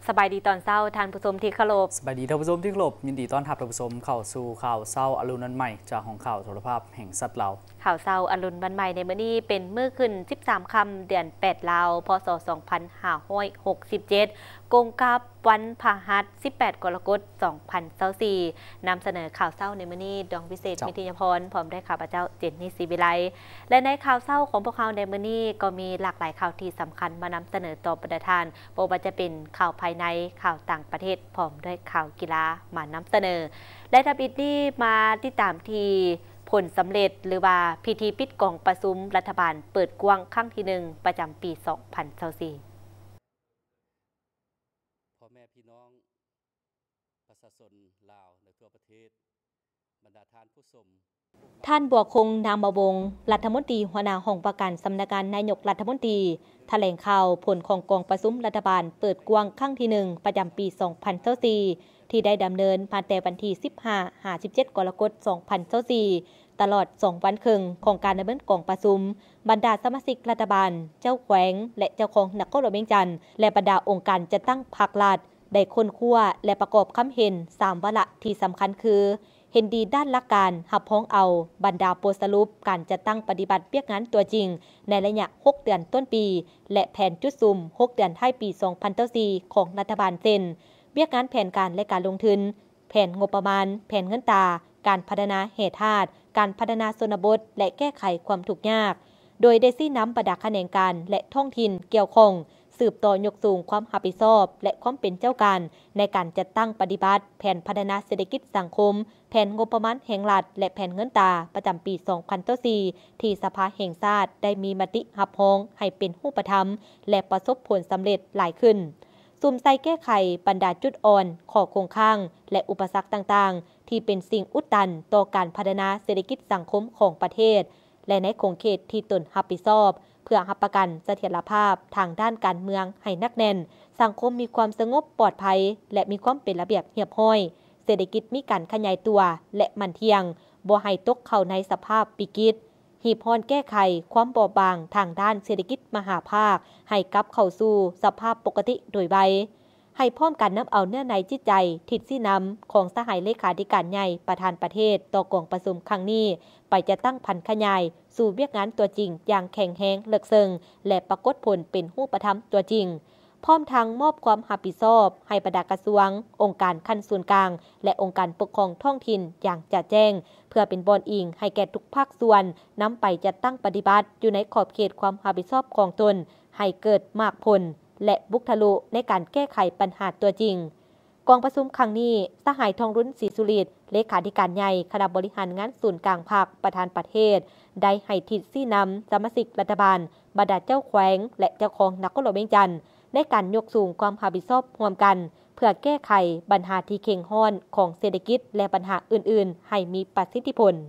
สบายดีตอนเช้าท่านผู้ชมที่เคารพสบายดีท่านผู้ชมที่เคารพยินดีต้อนรับท่านผู้ชมเข้าสู่ข่าวเช้าอรุณวันใหม่จากของข่าวโทรภาพแห่งสัตว์เราข่าวเช้าอรุณวันใหม่ในมื้อนี้เป็นมื้อขึ้น13ค่ำเดือน8ลาวพศ2567กงกับวันพฤหัส18กรกฎาคม2024นำเสนอข่าวเช้าในมื้อนี้ดวงวิเศษมิตรยพรพร้อมด้วยข้าพเจ้าเจนนี่ศรีวิไลและในข่าวเช้าของพวกเราในมื้อนี้ก็มีหลากหลายข่าวที่สำคัญมานำเสนอต่อประธานบ่ว่าจะเป็นข่าวภายในข่าวต่างประเทศพร้อมด้วยข่าวกีฬามานำเสนอและทับอิดนี้มาติดตามที่ผลสำเร็จหรือว่าพิธีปิดกองประชุมรัฐบาลเปิดกว้างครั้งที่1ประจำปี2024 พ่อแม่พี่น้องประชาชนลาวในทั่วประเทศบรรดาท่านผู้ชมท่านบัวคงนามวงศ์รัฐมนตรีหัวหน้าห้องประกันสำนักงานนายกรัฐมนตรีแถลงข่าวผลของกองประชุมรัฐบาลเปิดกว้างครั้งที่1ประจำปี2024ที่ได้ดำเนินมาแต่วันที่15-17 กรกฎาคม2024ตลอด2วันครึ่งของการดำเนินกองประชุมบรรดาสมาชิกรัฐบาลเจ้าแขวงและเจ้าของนครหลวงเวียงจันทร์และบรรดาองค์การจัดตั้งพรรครัฐได้ค้นคว้าและประกอบคำเห็น3วาระที่สำคัญคือเห็นดีด้านหลักการหับพ้องเอาบรรดาโพสต์สรุปการจัดตั้งปฏิบัติเวียกงานตัวจริงในระยะ6เดือนต้นปีและแผนจุดซุ่ม6เดือนท้ายปี2024ของรัฐบาลเซ็นเวียกงานแผนการและการลงทุนแผนงบประมาณแผนเงินตราการพัฒนาเหตุธาตุการพัฒนาชนบทและแก้ไขความทุกข์ยากโดยได้ชี้นำประดักแขนงการและท้องถิ่นเกี่ยวข้องสืบต่อยกสูงความรับผิดชอบและความเป็นเจ้าการในการจัดตั้งปฏิบัติแผนพัฒนาเศรษฐกิจสังคมแผนงบประมาณแห่งรัฐและแผนเงินตราประจำปี2024ที่สภาแห่งชาติได้มีมติรับรองให้เป็นรูปธรรมและประสบผลสำเร็จหลายขึ้นซุ่มใส่แก้ไขบรรดาจุดอ่อนข้อคงค้างและอุปสรรคต่างๆที่เป็นสิ่งอุดตันต่อการพัฒนาเศรษฐกิจสังคมของประเทศและในขงเขตที่ตนรับผิดชอบเพื่อรับประกันเสถียรภาพทางด้านการเมืองให้นักแน่นสังคมมีความสงบปลอดภัยและมีความเป็นระเบียบเรียบร้อยเศรษฐกิจมีการขยายตัวและมั่นเที่ยงบ่ให้ตกเข้าในสภาพวิกฤตหีบพรแก้ไขความบอบบางทางด้านเศรษฐกิจมหาภาคให้กลับเข้าสู่สภาพปกติโดยไวให้พร้อมกันนำเอาเนื้อในจิตใจทิศสินำของสหายเลขาธิการใหญ่ประธานประเทศต่อกองประชุมครั้งนี้ไปจะตั้งพันขยายสู่เวียกงานตัวจริงอย่างแข็งแรงเลิกเซิงและปรากฏผลเป็นรูปธรรมตัวจริงพร้อมทั้งมอบความรับผิดชอบให้บรรดากระทรวงองค์การขั้นส่วนกลางและองค์การปกครองท้องถิ่นอย่างจะแจ้งเพื่อเป็นบอนอิงให้แก่ทุกภาคส่วนนำไปจัดตั้งปฏิบัติอยู่ในขอบเขตความรับผิดชอบของตนให้เกิดมากผลและบุกทะลุในการแก้ไขปัญหาตัวจริงกองประชุมครั้งนี้สหายทองรุ่นศรีสุริตเลขาธิการใหญ่คณะบริหารงานศูนย์กลางภาคประธานประเทศได้ให้ทิศชี้นำสมาชิกรัฐบาลบรรดาเจ้าแขวงและเจ้าของนครหลวงเวียงจันทร์ในการยกสูงความรับผิดชอบร่วมกันเพื่อแก้ไขปัญหาที่เข่งห้อนของเศรษฐกิจและปัญหาอื่นๆให้มีประสิทธิผล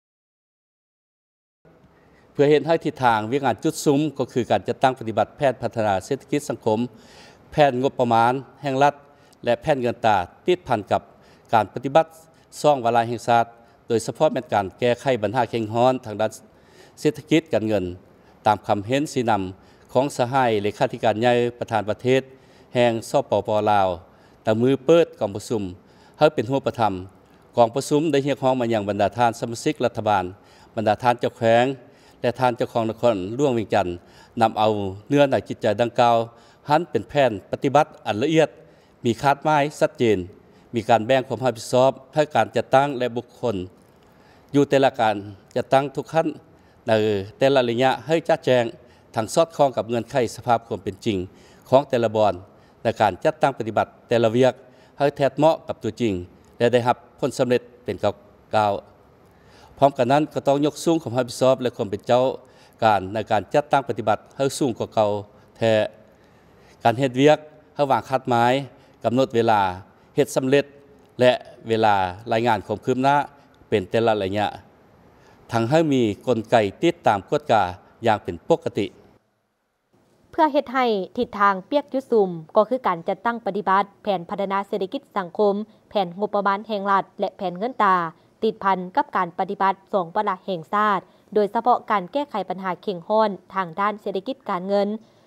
เพื่อเห็นให้ทิศทางวิงานจุดซุ้มก็คือการจัดตั้งปฏิบัติแผนพัฒนาเศรษฐกิจสังคมแผนงบประมาณแห่งรัฐและแผนเงินตราติดพันกับการปฏิบัติ2วาระแห่งชาติโดยเฉพาะเป็นการแก้ไขปัญหาเข่งห้อนทางด้านเศรษฐกิจการเงินตามคำเห็นชี้นำของสหายเลขาธิการใหญ่ประธานประเทศแห่งสปป.ลาวแต่มือเปิดกองประชุมให้เป็นรูปธรรมกองประชุมได้เรียกร้องมาอย่างบรรดาท่านสมาชิกรัฐบาลบรรดาท่านเจ้าแขวงและท่านเจ้าของนครหลวงเวียงจันทร์นำเอาเนื้อในจิตใจดังกล่าวหันเป็นแผนปฏิบัติอันละเอียดมีคาดหมายชัดเจนมีการแบ่งความรับผิดชอบให้การจัดตั้งและบุคคลอยู่แต่ละการจัดตั้งทุกขั้นในแต่ละระยะให้ชัดแจ้งทางสอดคล้องกับเงื่อนไขสภาพความเป็นจริงของแต่ละบอนในการจัดตั้งปฏิบัติแต่ละเวียกให้แทบเหมาะกับตัวจริงและได้รับผลสำเร็จเป็นก้าวพร้อมกันนั้นก็ต้องยกสูงความรับผิดชอบและความเป็นเจ้าการในการจัดตั้งปฏิบัติให้สูงกว่าเก่าแท้การเฮ็ดเวียกให้วางคาดหมายกำหนดเวลาเฮ็ดสำเร็จและเวลารายงานความคืบหน้าเป็นแต่ละระยะทั้งให้มีกลไกติดตามกฎกาอย่างเป็นปกติเพื่อเฮ็ดให้ทิศทางเปียกยุสุมก็คือการจัดตั้งปฏิบัติแผนพัฒนาเศรษฐกิจสังคมแผนงบประมาณแห่งรัฐและแผนเงินตราติดพันกับการปฏิบัติ2วาระแห่งชาติโดยเฉพาะการแก้ไขปัญหาเข่งห้อนทางด้านเศรษฐกิจการเงิน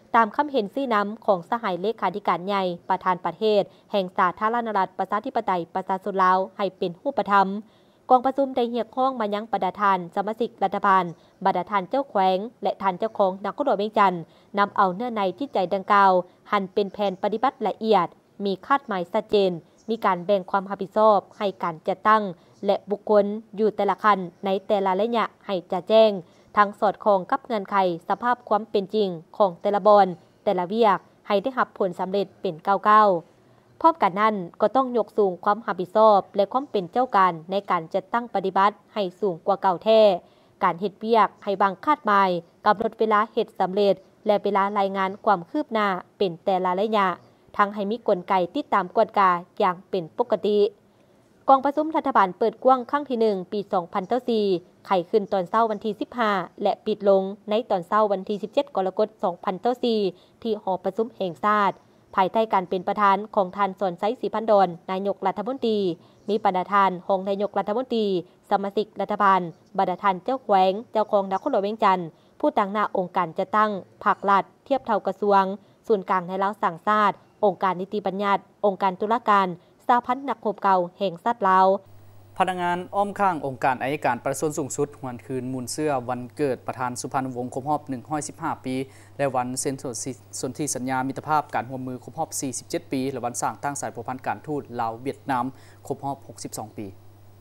ตามคำเห็นซี่น้ำของสหายเลขาธิการใหญ่ประธานประเทศแห่งสาธารณรัฐประชาธิปไตยประชาชนลาวให้เป็นรูปธรรมกองประชุมได้เรียกร้องมายังประธานสมาชิกรัฐบาลประธานเจ้าแขวงและท่านเจ้าของนครหลวงเวียงจันทน์นำเอาเนื้อในที่ใจดังกล่าวหั่นเป็นแผนปฏิบัติละเอียดมีคาดหมายชัดเจนมีการแบ่งความรับผิดชอบให้การจัดตั้งและบุคคลอยู่แต่ละขั้นในแต่ละระยะให้จะแจ้งทั้งสอดคล้องกับเงื่อนไขสภาพความเป็นจริงของแต่ละบอนแต่ละเวียกให้ได้รับผลสำเร็จเป็นก้าวพร้อมกันนั้นก็ต้องยกสูงความรับผิดชอบและความเป็นเจ้าการในการจัดตั้งปฏิบัติให้สูงกว่าเก่าแท้การเฮ็ดเวียกให้บางคาดหมายกำหนดเวลาเฮ็ดสำเร็จและเวลารายงานความคืบหน้าเป็นแต่ละระยะทั้งให้มีกลไกติดตามกฎกาอย่างเป็นปกติกองประชุมรัฐบาลเปิดกว้างครั้งที่1ปี2024ไขขึ้นตอนเช้าวันที่15และปิดลงในตอนเช้าวันที่17กรกฎาคม2024ที่หอประชุมแห่งชาติภายใต้การเป็นประธานของท่านสอนไซศรีพันดอนนายกรัฐมนตรีมีประธานของนายกรัฐมนตรีสมาชิกรัฐบาลประธานเจ้าแขวงเจ้าของนครหลวงเวียงจันทน์ผู้ตั้งหน้าองค์การจะตั้งภาครัฐเทียบเท่ากระทรวงส่วนกลางในลาวสั่งชาติองค์การนิติบัญญัติองค์การตุลาการสหพันธ์นักรบเก่าแห่งชาติลาวพนักงานอ้อมข้างองค์การอัยการประชาชนสูงสุดวันคืนมูลเสื้อวันเกิดประธานสุพรรณวงศ์ครบรอบ115ปีและวันเซ็นสนธิสัญญามิตรภาพการร่วมมือครบรอบ47ปีและวันสร้างตั้งสายผูกพันการทูตลาวเวียดนามครบรอบ62ปี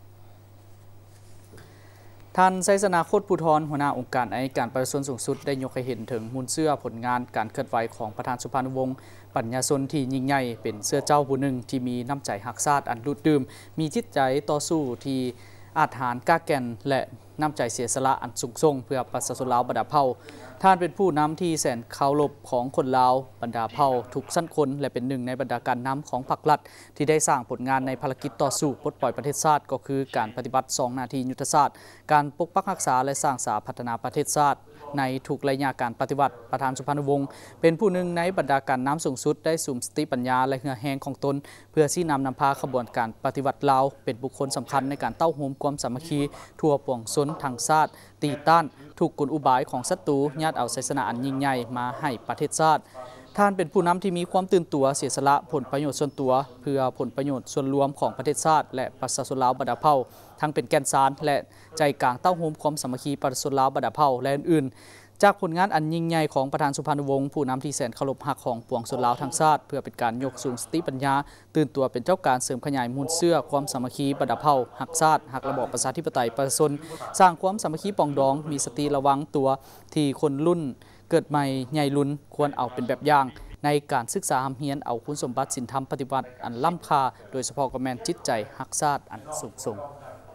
ท่านไซสนาโคตรภูธรหัวหน้าองค์การอัยการประชาชนสูงสุดได้ยกให้เห็นถึงมูลเสื้อผลงานการเคลื่อนไหวของประธานสุพรรณวงศ์ปัญญาชนที่ยิ่งใหญ่เป็นเสื้อเจ้าผู้หนึ่งที่มีน้ำใจหักชาติอันดุดดื่มมีจิตใจต่อสู้ที่อาถรรพ์กล้าแก่นและน้ำใจเสียสละอันสูงส่งเพื่อประชาชนลาวบรรดาเผ่าท่านเป็นผู้นำที่แสนเคารพของคนลาวบรรดาเผ่าทุกชั้นคนและเป็นหนึ่งในบรรดาการนำของพรรครัฐที่ได้สร้างผลงานในภารกิจต่อสู้ปลดปล่อยประเทศชาติก็คือการปฏิบัติ2หน้าที่ยุทธศาสตร์การปกปักรักษาและสร้างสรรค์พัฒนาประเทศชาติในทุกระยะการปฏิบัติประธานสุพรรณวงศ์เป็นผู้หนึ่งในบรรดาการน้ำสูงสุดได้สุ่มสติปัญญาและเหือแหงของตนเพื่อชี้นำพาขบวนการปฏิวัติลาวเป็นบุคคลสำคัญในการเต้าโหมความสามัคคีทั่วปวงชนทางชาติตีต้านถูกกลอุบายของศัตรูญาติเอาชัยชนะอันยิ่งใหญ่มาให้ประเทศชาติท่านเป็นผู้นำที่มีความตื่นตัวเสียสละผลประโยชน์ส่วนตัวเพื่อผลประโยชน์ส่วนรวมของประเทศชาติและประชาชนลาวบรรดาเผ่าทั้งเป็นแกนสารและใจกลางเต้าโหมความสามัคคีประชาชนลาวบรรดาเผ่าและอื่นๆจากผลงานอันยิ่งใหญ่ของประธานสุพรรณวงศ์ผู้นำที่แสนเคารพรักของปวงชนลาวทั้งชาติเพื่อเป็นการยกสูงสติปัญญาตื่นตัวเป็นเจ้าการเสริมขยายมูลเสื้อความสามัคคีบรรดาเผ่าหักชาติหักระบอบประชาธิปไตยประชาชนสร้างความสามัคคีปองดองมีสติระวังตัวที่คนรุ่นเกิดใหม่ใหญ่รุ่นควรเอาเป็นแบบอย่างในการศึกษาเฮียนเอาคุณสมบัติศีลธรรมปฏิบัติอันล้ำค่าโดยเฉพาะกับแมนจิตใจหักชาติอันสูงส่ง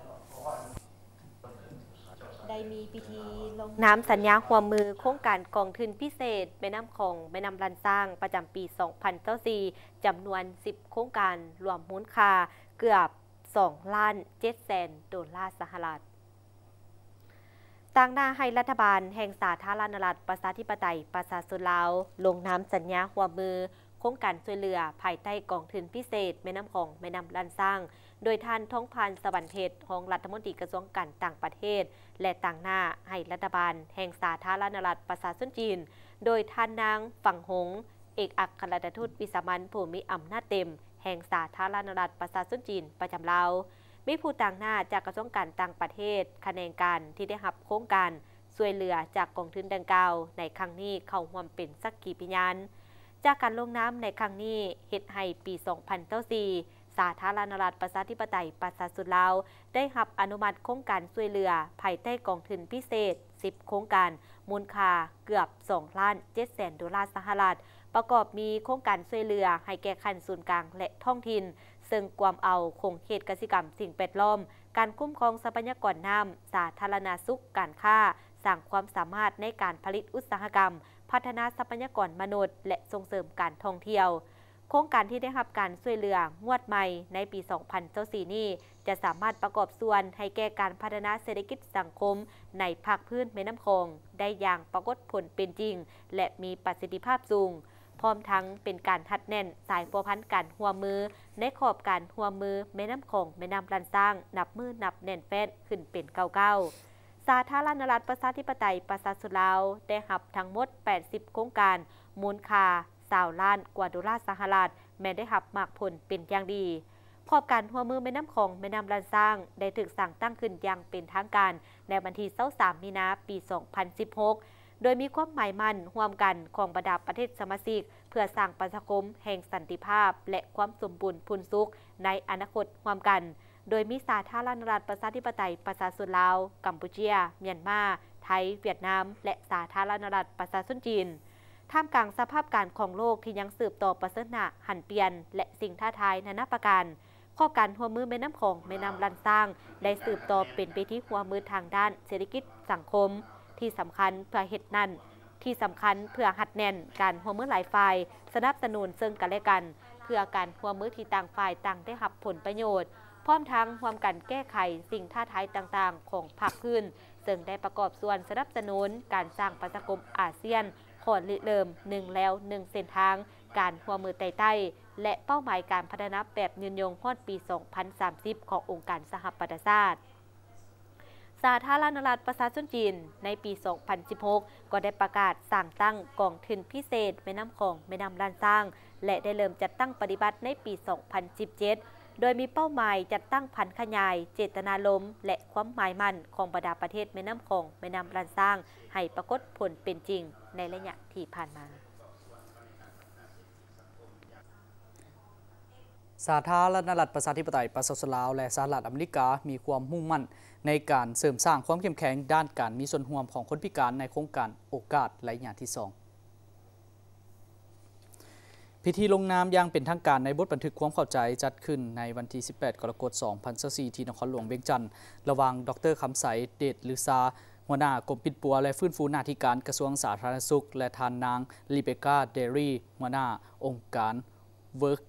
ได้มีพิธีลงน้ำสัญญาร่วมมือโครงการกองทุนพิเศษแม่น้ำของแม่น้ำลันสร้างประจำปี2024จำนวน10โครงการรวมมูลค่าเกือบ$2,700,000สหรัฐต่างหน้าให้รัฐบาลแห่งสาธารณรัฐประชาธิปไตยประชาชนลาวลงน้ำสัญญาร่วมมือโครงการช่วยเหลือภายใต้กองทุนพิเศษแม่น้ำของแม่น้ำลันสร้างโดยท่านท้องพานสวรรค์เพชรรองรัฐมนตรีกระทรวงการต่างประเทศและต่างหน้าให้รัฐบาลแห่งสาธารณรัฐประชาชนจีนโดยท่านนางฝั่งหงเอกอัครราชทูตวิสามัญผู้มีอำนาจเต็มแห่งสาธารณรัฐประชาชนจีนประจำลาวมีผู้ต่างหน้าจากกระทรวงการต่างประเทศคะแนนการที่ได้รับโครงการช่วยเหลือจากกองทุนดังกล่าวในครั้งนี้เข้าร่วมเป็นสักขีพยานจากการลงน้ำในครั้งนี้เฮ็ดให้ปี2024สาธารณรัฐประชาธิปไตยประชาชนลาวได้รับอนุมัติโครงการช่วยเหลือภายใต้กองทุนพิเศษ10โครงการมูลค่าเกือบ$2,700,000สหรัฐประกอบมีโครงการช่วยเหลือให้แก่คันศูนย์กลางและท้องถิ่นซึ่งความเอาคงเขตกสิกรรมสิ่งแวดล้อมการคุ้มครองทรัพยากรน้ำสาธารณสุขการค้าสร้างความสามารถในการผลิตอุตสาหกรรมพัฒนาทรัพยากรมนุษย์และส่งเสริมการท่องเที่ยวโครงการที่ได้รับการช่วยเหลืองวดใหม่ในปี2024นี้จะสามารถประกอบส่วนให้แก่การพัฒนาเศรษฐกิจสังคมในภาคพื้นแม่น้ำคองได้อย่างปรากฏผลเป็นจริงและมีประสิทธิภาพสูงพร้อมทั้งเป็นการหัดแน่นสายพัวพันการหัวมือในขอบการหัวมือแม่น้ำคองแม่น้ำลันสร้างนับมือนับแน่นแฟ้นขึ้นเป็นเก่าสาธารณรัฐประชาธิปไตยประชาชนลาวได้รับทั้งหมด80โครงการมูลค่า20 ล้านกว่าดอลลาร์สหรัฐแม้ได้รับมากผลเป็นอย่างดีพอบการหัวมือแม่น้ำของแม่น้ำลานซางได้ถูกสั่งตั้งขึ้นอย่างเป็นทางการในวันที่23 มีนาคม ปี 2016 โดยมีความหมายมั่นร่วมกันของบรรดาประเทศสมาชิกเพื่อสร้างประชาคมแห่งสันติภาพและความสมบูรณ์พูนสุขในอนาคตร่วมกันโดยมีสาธารณรัฐประชาธิปไตยประชาชนลาวกัมพูชีเมียนมาไทยเวียดนามและสาธารณรัฐประชาชนจีนท่ามกลางสภาพการของโลกที่ยังสืบต่อประเสริฐหน้าหันเปลี่ยนและสิ่งท้าทายนานาประการข้อการหัวมือแม่น้ำของแม่น้ำลันซางได้สืบต่อเป็นไปที่หัวมือทางด้านเศรษฐกิจสังคมที่สำคัญเพื่อเฮ็ดนั่นที่สำคัญเพื่อหัดแน่นการหัวมือหลายฝ่ายสนับสนุนซึ่งกันและกันเพื่อการหัวมือที่ต่างฝ่ายต่างได้รับผลประโยชน์พร้อมทั้งร่วมกันแก้ไขสิ่งท้าทายต่างๆของภาคพื้นซึ่งได้ประกอบส่วนสนับสนุนการสร้างประชาคมอาเซียนขอริเริ่ม1แล้ว1เส้นทางการหัวมือใต้ๆและเป้าหมายการพัฒนาแบบยืนยงฮอดปี 2030 ขององค์การสหประชาชาติสาธารณรัฐประชาชนจีนในปี 2016 ก็ได้ประกาศสั่งตั้งกองทุนพิเศษแม่น้ำของแม่น้ำลานซางและได้เริ่มจัดตั้งปฏิบัติในปี 2017 โดยมีเป้าหมายจัดตั้งพันธุ์ขยายเจตนารมณ์และความหมายมั่นของบรรดาประเทศแม่น้ำของแม่น้ำลานซางให้ปรากฏผลเป็นจริงในระยะที่ผ่านมาสาธารณรัฐประชาธิปไตยประชาชนลาวและสหรัฐอเมริกามีความมุ่งมั่นในการเสริมสร้างความเข้มแข็งด้านการมีส่วนร่วมของคนพิการในโครงการโอกาสระยะที่ 2พิธีลงนามอย่างเป็นทางการในบทบันทึกความเข้าใจจัดขึ้นในวันที่ 18 กรกฎาคม 2024 ที่นครหลวงเวียงจันทร์ระหว่างดร.คำใสเดชลือซาหัวหน้ากรมปิดปัวและฟื้นฟูนาธิการกระทรวงสาธารณสุขและทานนางลิเบกาเดรี่หัวหน้าองค์การเวิร์ก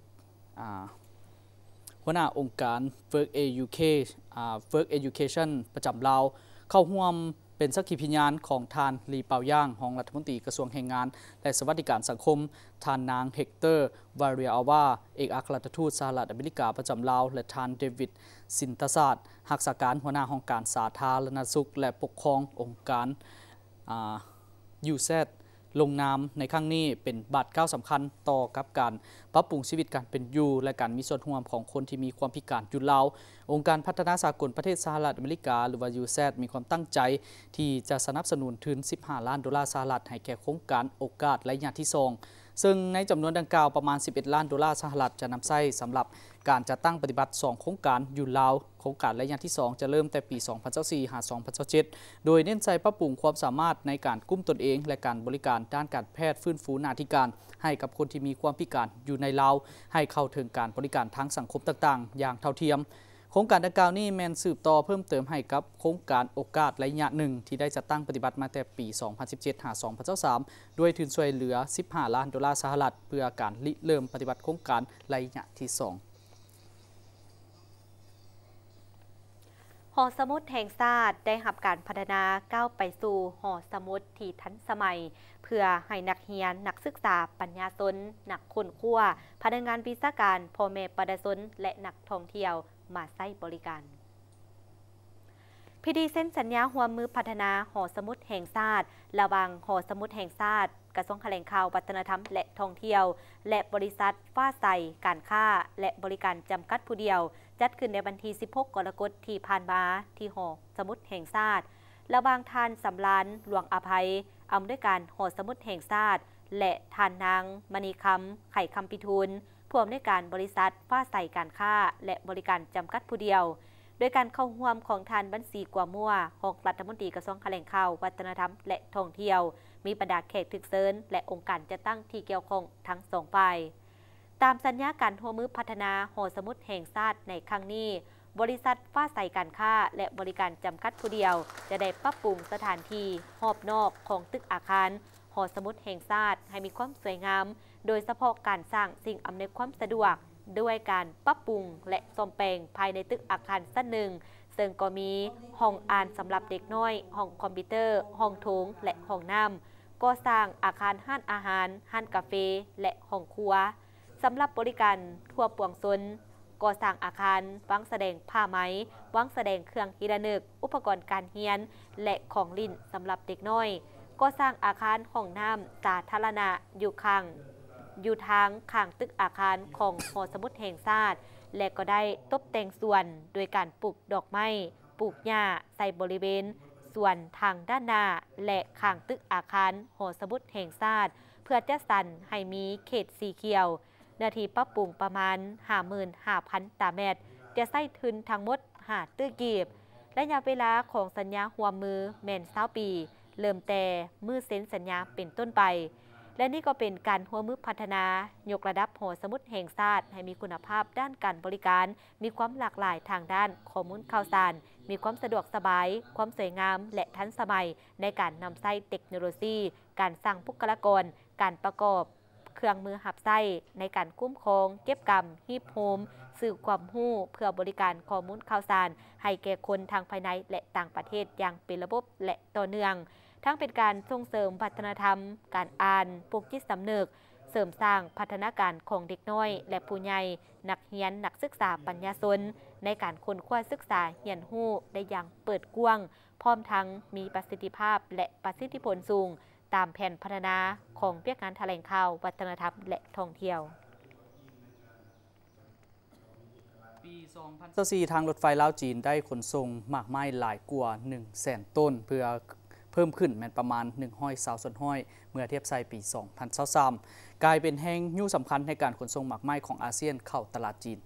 หัวหน้าองค์การ Work Education ประจำลาวเข้าร่วมเป็นสักขีพยานของทานลีเปาย่างรองรัฐมนตรีกระทรวงแรงงานและสวัสดิการสังคมทานนางเฮกเตอร์วาเรียอาวาเอกอัครราชทูตสหรัฐอเมริกาประจำลาวและทานเดวิดสินตศาสตร์รักษาการหัวหน้าห้องการสาธารณสุขและปกครององค์การยูเซตลงนามในครั้งนี้เป็นบาทก้าวสำคัญต่อกับการปรับปรุงชีวิตการเป็นอยู่และการมีส่วนร่วมของคนที่มีความพิการอยู่ลาวองค์การพัฒนาสากลประเทศสหรัฐอเมริกาหรือว่า USAID มีความตั้งใจที่จะสนับสนุนทุน15 ล้านดอลลาร์สหรัฐให้แก่โครงการโอกาสระยะที่ 2ซึ่งในจำนวนดังกล่าวประมาณ11 ล้านดอลลาร์สหรัฐจะนำใช้สำหรับการจัดตั้งปฏิบัติ2โครงการอยู่ลาวโครงการระยะที่ 2จะเริ่มแต่ปี 2024 หา 2027 โดยเน้นใส่ปรับปรุงความสามารถในการกุ้มตนเองและการบริการด้านการแพทย์ฟื้นฟูนาธิการให้กับคนที่มีความพิการอยู่ในลาวให้เข้าถึงการบริการทางสังคมต่างๆอย่างเท่าเทียมโครงการดังกล่าวนี้แมนสืบต่อเพิ่มเติมให้กับโครงการโอกาสระยะหนึ่งที่ได้จัดตั้งปฏิบัติมาแต่ปี 2017 หา 2023 ด้วยทุนช่วยเหลือ15 ล้านดอลลาร์สหรัฐเพื่อการริเริ่มปฏิบัติโครงการระยะที่ 2 หอสมุดแห่งชาติได้รับการพัฒนาก้าวไปสู่หอสมุดที่ทันสมัยเพื่อให้นักเรียนนักศึกษาปัญญาชนนักค้นคว้าพนักงานวิชาการพ่อแม่ประชาชนและนักท่องเที่ยวมาใช้บริการพิธีเซ็นสัญญาร่วมมือพัฒนาหอสมุดแห่งชาติระหว่างหอสมุดแห่งชาติกระทรวงแถลงข่าววัฒนธรรมและท่องเที่ยวและบริษัทฟ้าใสการค้าและบริการจำกัดผู้เดียวจัดขึ้นในวันที่ 16 กรกฎาคมที่ผ่านมาที่หอสมุดแห่งชาติระหว่างทานสำรานหลวงอภัยอำนวยการหอสมุดแห่งชาติและทานนางมณีคำไข่คำปิทูลผู้อำนวยการบริษัทฟ้าใสการค้าและบริการจำกัดผู้เดียวโดยการเข้าร่วมของทานบัญชีกว่ามั่วรองรัฐมนตรีกระทรวงแถลงข่าววัฒนธรรมและท่องเที่ยวมีบรรดาแขกถึกเซินและองค์การจัดตั้งที่เกี่ยวข้องทั้งสองฝ่ายตามสัญญาการร่วมมือพัฒนาหอสมุดแห่งชาติในครั้งนี้บริษัทฟ้าใสการค้าและบริการจำกัดผู้เดียวจะได้ปรับปรุงสถานที่รอบนอกของตึกอาคารหอสมุดแห่งชาติให้มีความสวยงามโดยเฉพาะการสร้างสิ่งอำนวยความสะดวกด้วยการปรับปรุงและซ่อมแปลงภายในตึกอาคารชั้นหนึ่งซึ่งก็มีห้องอ่านสำหรับเด็กน้อยห้องคอมพิวเตอร์ห้องโถงและห้องน้ำก็สร้างอาคารห้านอาหารห้านกาแฟและห้องครัวสำหรับบริการทั่วปวงชนก็สร้างอาคารวางแสดงผ้าไหมวางแสดงเครื่องฮิรนึกอุปกรณ์การเรียนและของลิ้นสำหรับเด็กน้อยกก็สร้างอาคารห้องน้ำสาธารณะอยู่ทางข้างตึกอาคารของหอสมุดแห่งชาติและก็ได้ตกแต่งส่วนโดยการปลูกดอกไม้ปลูกหญ้าใส่บริเวณส่วนทางด้านหน้าและข้างตึกอาคารหอสมุดแห่งชาติเพื่อจัดสรรให้มีเขตสีเขียวเนื้อที่ปรับปรุงประมาณ 55,000 ตารางเมตรจะใช้ทุนทั้งหมด5ตื้อกีบระยะเวลาของสัญญาร่วมมือแม่น20 ปีเริ่มแต่มือเซ็นสัญญาเป็นต้นไปและนี่ก็เป็นการร่วมมือพัฒนายกระดับหอสมุดแห่งชาติให้มีคุณภาพด้านการบริการมีความหลากหลายทางด้านข้อมูลข่าวสารมีความสะดวกสบายความสวยงามและทันสมัยในการนำใช้เทคโนโลยีการสร้างบุคลากรการประกอบเครื่องมือหับไส้ในการคุ้มครองเก็บกรรมฮีบโฮมสื่อความรู้เพื่อบริการข้อมูลข่าวสารให้แก่คนทางภายในและต่างประเทศอย่างเป็นระบบและต่อเนื่องทั้งเป็นการส่งเสริมวัฒนธรรมการอ่านปลูกจิตสำนึกเสริมสร้างพัฒนาการของเด็กน้อยและผู้ใหญ่นักเรียนนักศึกษาปัญญาชนในการค้นคว้าศึกษาเรียนรู้ได้อย่างเปิดกว้างพร้อมทั้งมีประสิทธิภาพและประสิทธิผลสูงตามแผนพัฒนาของเปียกงานแถลงข่าววัฒนธรรมและท่องเที่ยวปี2024ทางรถไฟลาวจีนได้ขนส่งหมากไม้หลายกว่า 100,000 ต้นเพื่อเพิ่มขึ้นแม้นประมาณ120 ส่วนห้อยเมื่อเทียบใส่ปี2023กลายเป็นแห่งยู่สำคัญในการขนส่งหมากไม้ของอาเซียนเข้าตลาดจีน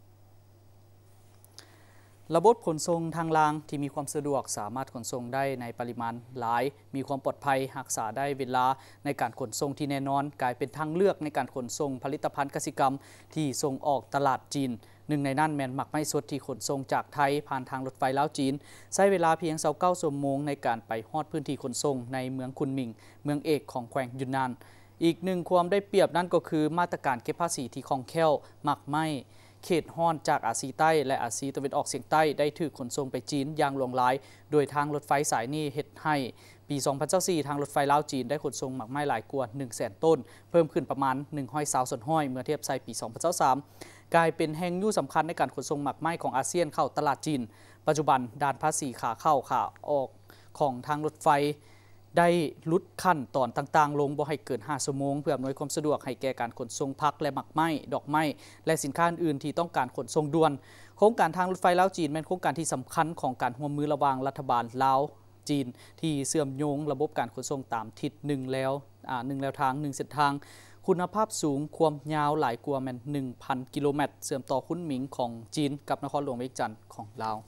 ระบบขนส่งทางรางที่มีความสะดวกสามารถขนส่งได้ในปริมาณหลายมีความปลอดภัยรักษาได้เวลาในการขนส่งที่แน่นอนกลายเป็นทางเลือกในการขนส่งผลิตภัณฑ์เกษตรกรรมที่ส่งออกตลาดจีนหนึ่งในนั้นแม่นหมากไม้สดที่ขนส่งจากไทยผ่านทางรถไฟลาวจีนใช้เวลาเพียง29 ชั่วโมงในการไปฮอดพื้นที่ขนส่งในเมืองคุนหมิงเมืองเอกของแขวงยุนนานอีกหนึ่งความได้เปรียบนั่นก็คือมาตรการเก็บภาษีที่คล่องแคล่วหมากไม้เขตฮ้อนจากอาซีใต้และอาซีตะวันออกเฉียงใต้ได้ถูกขนส่งไปจีนอย่างหลวงหลายโดยทางรถไฟสายนี้เฮ็ดให้ปี2024ทางรถไฟลาวจีนได้ขนส่งหมากไม้หลายกว่า 100,000 ต้นเพิ่มขึ้นประมาณ120 ส่วนห้อยเมื่อเทียบใส่ปี2023กลายเป็นแห่งยู่สำคัญในการขนส่งหมากไม้ของอาเซียนเข้าตลาดจีนปัจจุบันด้านภาษีขาเข้าขาออกของทางรถไฟได้ลดขั้นตอนต่างๆลงบ่ให้เกิน5 ชั่วโมงเพื่ออำนวยความสะดวกให้แก่การขนส่งผักและหมากไม้ดอกไม้และสินค้าอื่นที่ต้องการขนส่งด่วนโครงการทางรถไฟลาวจีนเป็นโครงการที่สำคัญของการร่วมมือระหว่างรัฐบาลลาวจีนที่เชื่อมโยงระบบการขนส่งตามทิศ1แล้วทาง1เส้นทางคุณภาพสูงความยาวหลายกว่าแม่น 1,000 กิโลเมตรเชื่อมต่อคุนหมิงของจีนกับนครหลวงเวียงจันทน์ของลาว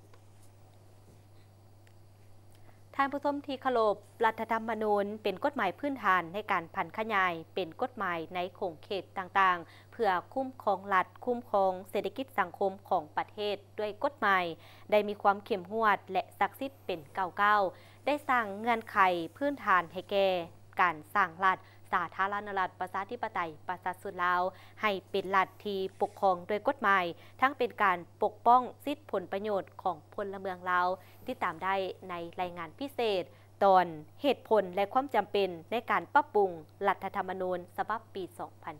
ท่านผู้ชมที่เคารพรัฐธรรมนูญเป็นกฎหมายพื้นฐานในการผันขยายเป็นกฎหมายในขงเขตต่างๆเพื่อคุ้มครองรัฐคุ้มครองเศรษฐกิจสังคมของประเทศด้วยกฎหมายได้มีความเข้มงวดและศักดิ์สิทธิ์เป็นเก่าๆได้สร้างเงื่อนไขพื้นฐานให้แก่การสร้างรัฐสาธารณรัฐประชาธิปไตยประชาชนลาวให้เป็นรัฐที่ปกครองโดยกฎหมายทั้งเป็นการปกป้องสิทธิผลประโยชน์ของพลเมืองลาวติดตามได้ในรายงานพิเศษตอนเหตุผลและความจำเป็นในการปรับปรุงรัฐธรรมนูญฉบับปี 2015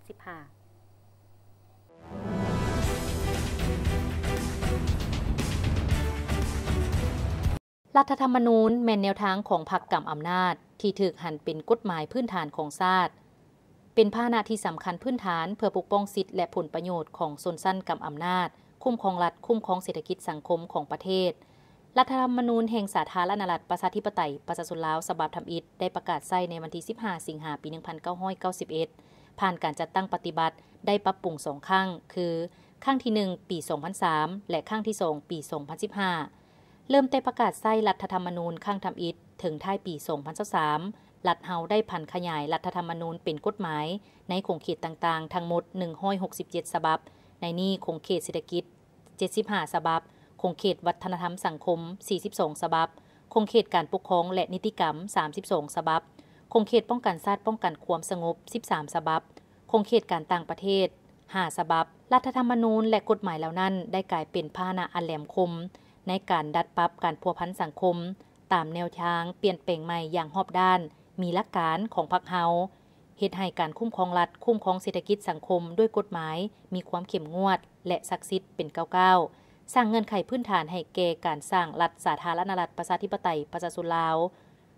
รัฐธรรมนูญแม่นแนวทางของพรรคกำอำนาจที่ถูกหันเป็นกฎหมายพื้นฐานของชาติเป็นพาหนะที่สำคัญพื้นฐานเพื่อปกป้องสิทธิและผลประโยชน์ของชนชั้นกำอำนาจคุ้มครองรัฐคุ้มครองเศรษฐกิจสังคมของประเทศรัฐธรรมนูญแห่งสาธารณรัฐประชาธิปไตยประชาชนลาวฉบับทำอิฐได้ประกาศใช้ในวันที่15 สิงหาคม ปี 1991ผ่านการจัดตั้งปฏิบัติได้ปรับปรุง2ครั้งคือครั้งที่1ปี 2003และครั้งที่2ปี 2015เริ่มแต่ประกาศใช้รัฐธรรมนูญครั้งทำอิฐถึงท้ายปี 2023รัฐเฮาได้ผันขยายรัฐธรรมนูญเป็นกฎหมายในขงเขตต่างๆทั้งหมด167ฉบับในนี้ขงเขตเศรษฐกิจ75ฉบับคงเขตวัฒนธรรมสังคม42ฉบับคงเขตการปกครองและนิติกรรม32ฉบับคงเขตป้องกันชาติป้องกันความสงบ13ฉบับคงเขตการต่างประเทศ5ฉบับรัฐธรรมนูญและกฎหมายเหล่านั้นได้กลายเป็นพาหนะอันแหลมคมในการดัดปรับการพัวพันสังคมตามแนวทางเปลี่ยนแปลงใหม่อย่างรอบด้านมีหลักการของพรรคเฮาเฮ็ดให้การคุ้มครองรัฐคุ้มครองเศรษฐกิจสังคมด้วยกฎหมายมีความเข้มงวดและศักดิ์สิทธิ์เป็นก้าวสร้างเงื่อนไขพื้นฐานให้แก่การสร้างรัฐสาธารณรัฐประชาธิปไตยประชาชนลาว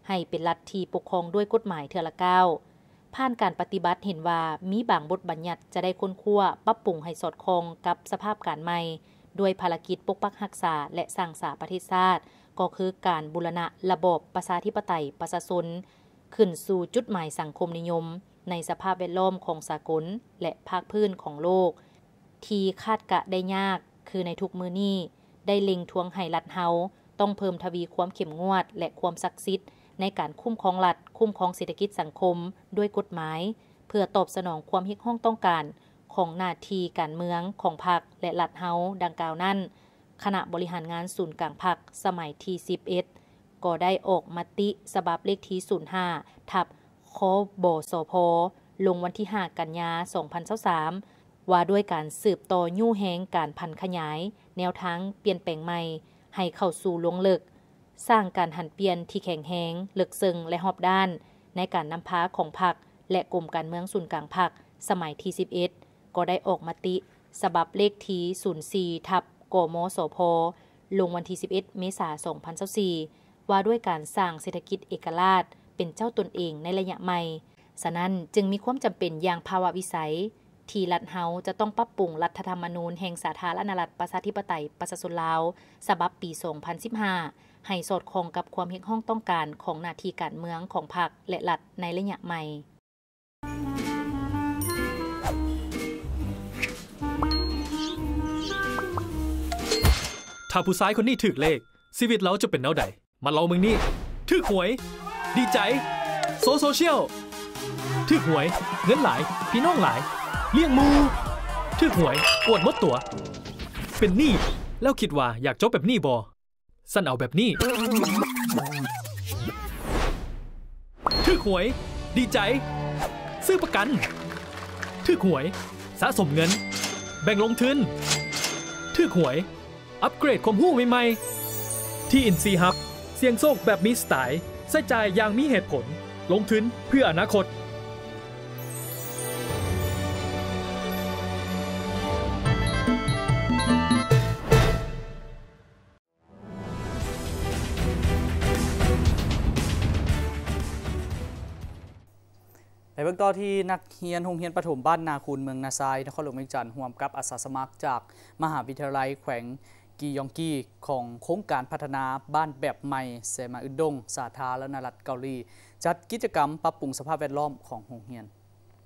ให้เป็นรัฐที่ปกครองด้วยกฎหมายเทื่อละก้าวผ่านการปฏิบัติเห็นว่ามีบางบทบัญญัติจะได้ค้นคว้าปรับปรุงให้สอดคล้องกับสภาพการใหม่ด้วยภารกิจปกปักรักษาและสร้างสรรค์ประเทศชาติก็คือการบูรณะระบอบประชาธิปไตยประชาชนขึ้นสู่จุดหมายสังคมนิยมในสภาพแวดล้อมของสากลและภาคพื้นของโลกที่คาดกะได้ยากคือในทุกมื้อนี้ได้เล็งทวงให้รัฐเฮาต้องเพิ่มทวีความเข้มงวดและความศักดิ์สิทธิ์ในการคุ้มครองรัฐคุ้มครองเศรษฐกิจสังคมด้วยกฎหมายเพื่อตอบสนองความเรียกร้องต้องการของหน้าที่การเมืองของพรรคและรัฐเฮาดังกล่าวนั้นคณะบริหารงานศูนย์กลางพรรคสมัยที่11ก็ได้ออกมติฉบับเลขที่05ทับคบสพลงวันที่5กันยายน2023ว่าด้วยการสืบต่อยู่แฮงการพันขยายแนวทางเปลี่ยนแปลงใหม่ให้เข้าสู่ลงลึกสร้างการหันเปลี่ยนที่แข็งแรงลึกซึ้งและรอบด้านในการนำพาของพรรคและกรมการเมืองศูนย์กลางพรรคสมัยที่11ก็ได้ออกมติฉบับเลขที่04ทับกมสพลงวันที่11เมษายน2024ว่าด้วยการสร้างเศรษฐกิจเอกราชเป็นเจ้าตนเองในระยะใหม่ฉะนั้นจึงมีความจำเป็นอย่างภาวะวิสัยที่รัฐเฮาจะต้องปรับปรุงรัฐธรรมนูญแห่งสาธารณรัฐประชาธิปไตยประชาชนลาวฉบับปี2015ให้สอดคล้องกับความเรียกร้องต้องการของหน้าที่การเมืองของพรรคและรัฐในระยะใหม่ถ้าผู้ชายคนนี้ถูกเลขชีวิตเราจะเป็นแนวใดมาเล่ามึงนี่ถูกหวยดีใจโซเชียลถูกหวยเงินหลายพี่น้องหลายเลี้ยงมูถูกหวยอวดมดตัวเป็นหนี้แล้วคิดว่าอยากจบแบบนี้บ่สั่นเอาแบบนี้ถูกหวยดีใจซื้อประกันถูกหวยสะสมเงินแบ่งลงทุนถูกหวยอัปเกรดความรู้ใหม่ๆที่ INSEE Hub เสี่ยงโชคแบบมีสไตล์ใส่ใจอย่างมีเหตุผลลงทุนเพื่ออนาคตในเบื้องต้นที่นักเรียนโรงเรียนประถมบ้านนาคูนเมืองนาซายนครหลวงเวียงจันทร์ร่วมกับอาสาสมัครจากมหาวิทยาลัยแขวงกียองกีของโครงการพัฒนาบ้านแบบใหม่เซมาอึนดงสาธารณรัฐเกาหลีจัดกิจกรรมปรับปรุงสภาพแวดล้อมของโรงเรียน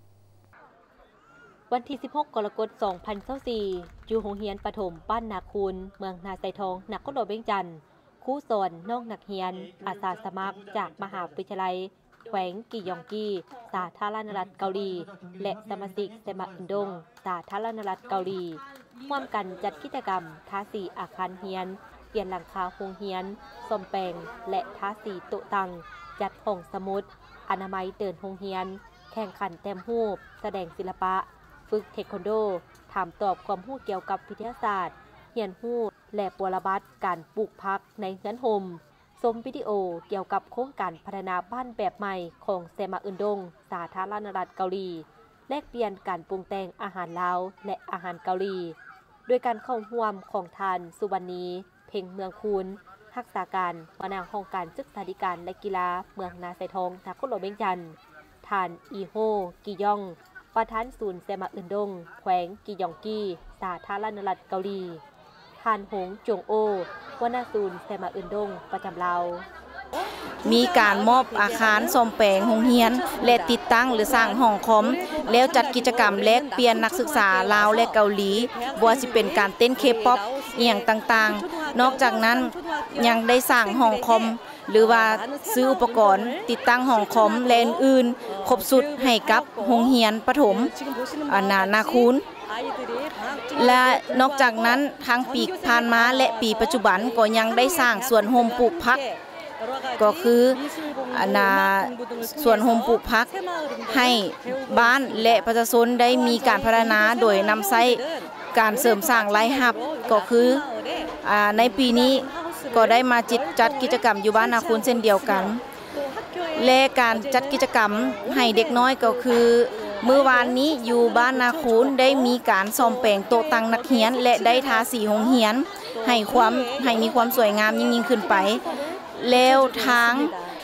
วันที่16กรกฎาคม2024อยู่โรงเรียนประถมบ้านนาคูนเมืองนาไซทองนครหลวงเวียงจันทร์ครูสอนน้องนักเรียนอาสาสมัครจากมหาวิทยาลัยแขวงกียองกีสาธารณรัฐเกาหลีและสมาชิกเซมาอึนดงสาธารณรัฐเกาหลีร่วมกันจัดกิจกรรมทาสีอาคารเรียนเปลี่ยนหลังคาโรงเรียนซ่อมแปลงและทาสีโต๊ะตั้งจัดห้องสมุดอนามัยเดินโรงเรียนแข่งขันแต้มรูปแสดงศิลปะฝึกเทควันโดถามตอบความรู้เกี่ยวกับวิทยาศาสตร์เรียนรู้และปรบัติการปลูกผักในเรือนห่มชมวิดีโอเกี่ยวกับโครงการพัฒนาบ้านแบบใหม่ของเซมาอึนดงสาธารณรัฐเกาหลีแลกเปลี่ยนการปรุงแต่งอาหารลาวและอาหารเกาหลีโดยการเข้าร่วมของทานสุวรรณีเพ่งเมืองคูนรักษาการหัวหน้าองค์การศึกษาธิการและกีฬาเมืองนาไซทองนครหลวงเวียงจันทร์ทานอีโฮกิยองประธานศูนย์เซมาอึนดงแขวงกิยองกีสาธารณรัฐเกาหลีทานหงจงโอหัวหน้าศูนย์เซมาอึนดงประจำลาวมีการมอบอาคารซ่อมแปลงโรงเรียนและติดตั้งหรือสร้างห้องคอมแล้วจัดกิจกรรมแลกเปลี่ยนนักศึกษาลาวและเกาหลีบ่ว่าสิเป็นการเต้นเคป๊อปอีหยังต่างๆนอกจากนั้นยังได้สร้างห้องคอมหรือว่าซื้ออุปกรณ์ติดตั้งห้องคอมและอื่นๆครบสุดให้กับโรงเรียนประถมนาคูนและนอกจากนั้นทางปีผ่านมาและปีปัจจุบันก็ยังได้สร้างสวนโฮมปลูกผักก็คือสวนโฮมปลูกผักให้บ้านและประชาชนได้มีการพัฒนาโดยนำใช้การเสริมสร้างรายรับก็คือในปีนี้ก็ได้มาจัดกิจกรรมอยู่บ้านนาคูนเช่นเดียวกันและการจัดกิจกรรมให้เด็กน้อยก็คือเมื่อวานนี้อยู่บ้านนาคูนได้มีการซ่อมแปลงโต๊ะตั้งนักเรียนและได้ทาสีโรงเรียนให้มีความสวยงามยิ่งขึ้นไปแล้วทาง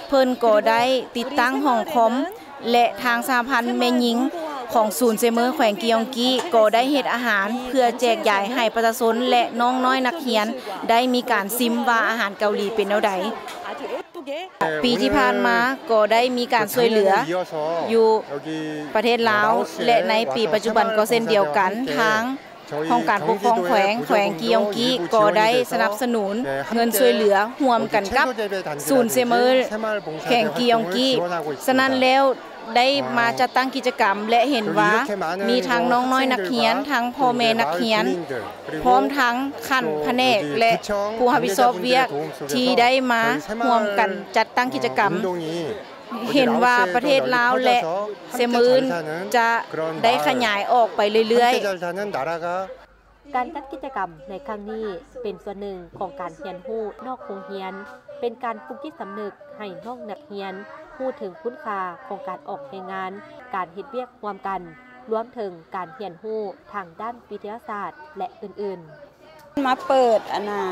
เพิ่นก็ได้ติดตั้งห้องคอมและทางสหพันธ์แม่หญิงของศูนย์เซเมอร์แขวงกิยองกีก็ได้เฮ็ดอาหารเพื่อแจกจ่ายให้ประชาชนและน้องน้อยนักเรียนได้มีการซิมว่าอาหารเกาหลีเป็นแนวใดปีที่ผ่านมาก็ได้มีการช่วยเหลืออยู่ประเทศลาวและในปีปัจจุบันก็เช่นเดียวกันทางห้องการปกครองแขวงกิยองกีก็ได้สนับสนุนเงินช่วยเหลือร่วมกันกับศูนย์เซเมอร์แขวงกิยองกีฉะนั้นแล้วได้มาจัดตั้งกิจกรรมและเห็นว่ามีทั้งน้องน้อยนักเรียนทั้งพ่อแม่นักเรียนพร้อมทั้งขั้นแผนกและผู้รับผิดชอบเวียกที่ได้มาร่วมกันจัดตั้งกิจกรรมเห็นว่าประเทศลาวและเซเมอร์จะได้ขยายออกไปเรื่อยๆการจัดกิจกรรมในครั้งนี้เป็นส่วนหนึ่งของการเรียนรู้นอกโรงเรียนเป็นการปลุกจิตสำนึกให้น้องนักเรียนพูดถึงคุณค่าของการออกแรงงานการเฮ็ดเวียกร่วมกันรวมถึงการเรียนรู้ทางด้านวิทยาศาสตร์และอื่นๆมาเปิดอนา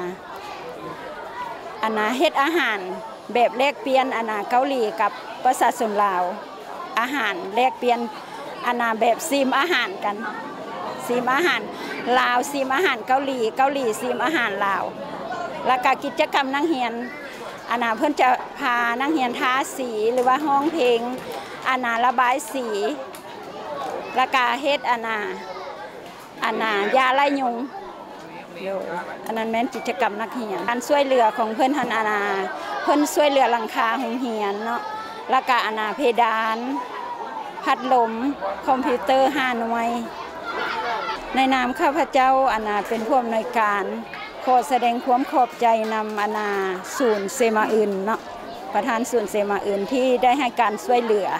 เฮ็ดอาหารแบบแลกเปลี่ยนเกาหลีกับประชาชนลาวอาหารแลกเปลี่ยนแบบซิมอาหารกันซิมอาหารลาวซิมอาหารเกาหลีซิมอาหารลาวแล้วก็กิจกรรมนักเรียนเพิ่นจะพานักเรียนทาสีหรือว่าห้องเพลงระบายสีแล้วก็เฮ็ดยาไล่ยุงอันนั้นแม่นกิจกรรมนักเรียนการช่วยเหลือของเพิ่นเพิ่นช่วยเหลือหลังคาโรงเรียนเนาะแล้วก็เพดานพัดลมคอมพิวเตอร์5หน่วยในนามข้าพเจ้าเป็นผู้อำนวยการขอแสดงความขอบใจนำศูนย์เซมาอื่นเนาะประธานศูนย์เซมาอื่นที่ได้ให้การช่วยเหลือ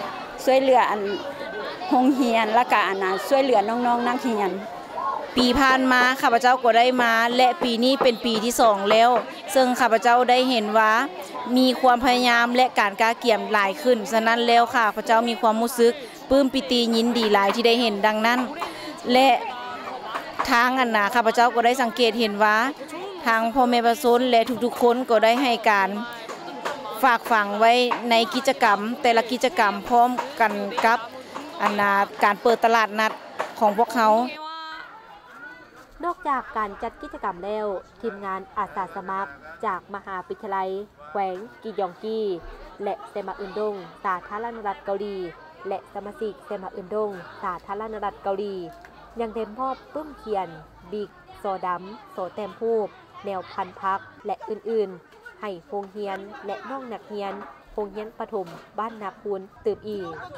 โรงเรียนและก็ช่วยเหลือน้องๆนักเรียนปีผ่านมาข้าพเจ้าก็ได้มาและปีนี้เป็นปีที่2แล้วซึ่งข้าพเจ้าได้เห็นว่ามีความพยายามและการกล้าเกี่ยมหลายขึ้นฉะนั้นแล้วข้าพเจ้ามีความรู้สึกปลื้มปิติยินดีหลายที่ได้เห็นดังนั้นและทางข้าพเจ้าก็ได้สังเกตเห็นว่าทางพ่อแม่ประชาชนและทุกๆคนก็ได้ให้การฝากฝังไว้ในกิจกรรมแต่ละกิจกรรมพร้อมกันกับการเปิดตลาดนัดของพวกเขานอกจากการจัดกิจกรรมแล้วทีมงานอาสาสมัครจากมหาวิทยาลัยแขวงกิยองกีและเซมาอึนดงสาธารณรัฐเกาหลีและสมาชิกเซมาอึนดงสาธารณรัฐเกาหลียังเต็มมอบปื้มเขียนบิ๊กโซดำโซแต้มพูบแนวพันพักและอื่นๆให้โรงเรียนและน้องนักเรียนโรงเรียนประถมบ้านนาคูนตืบอี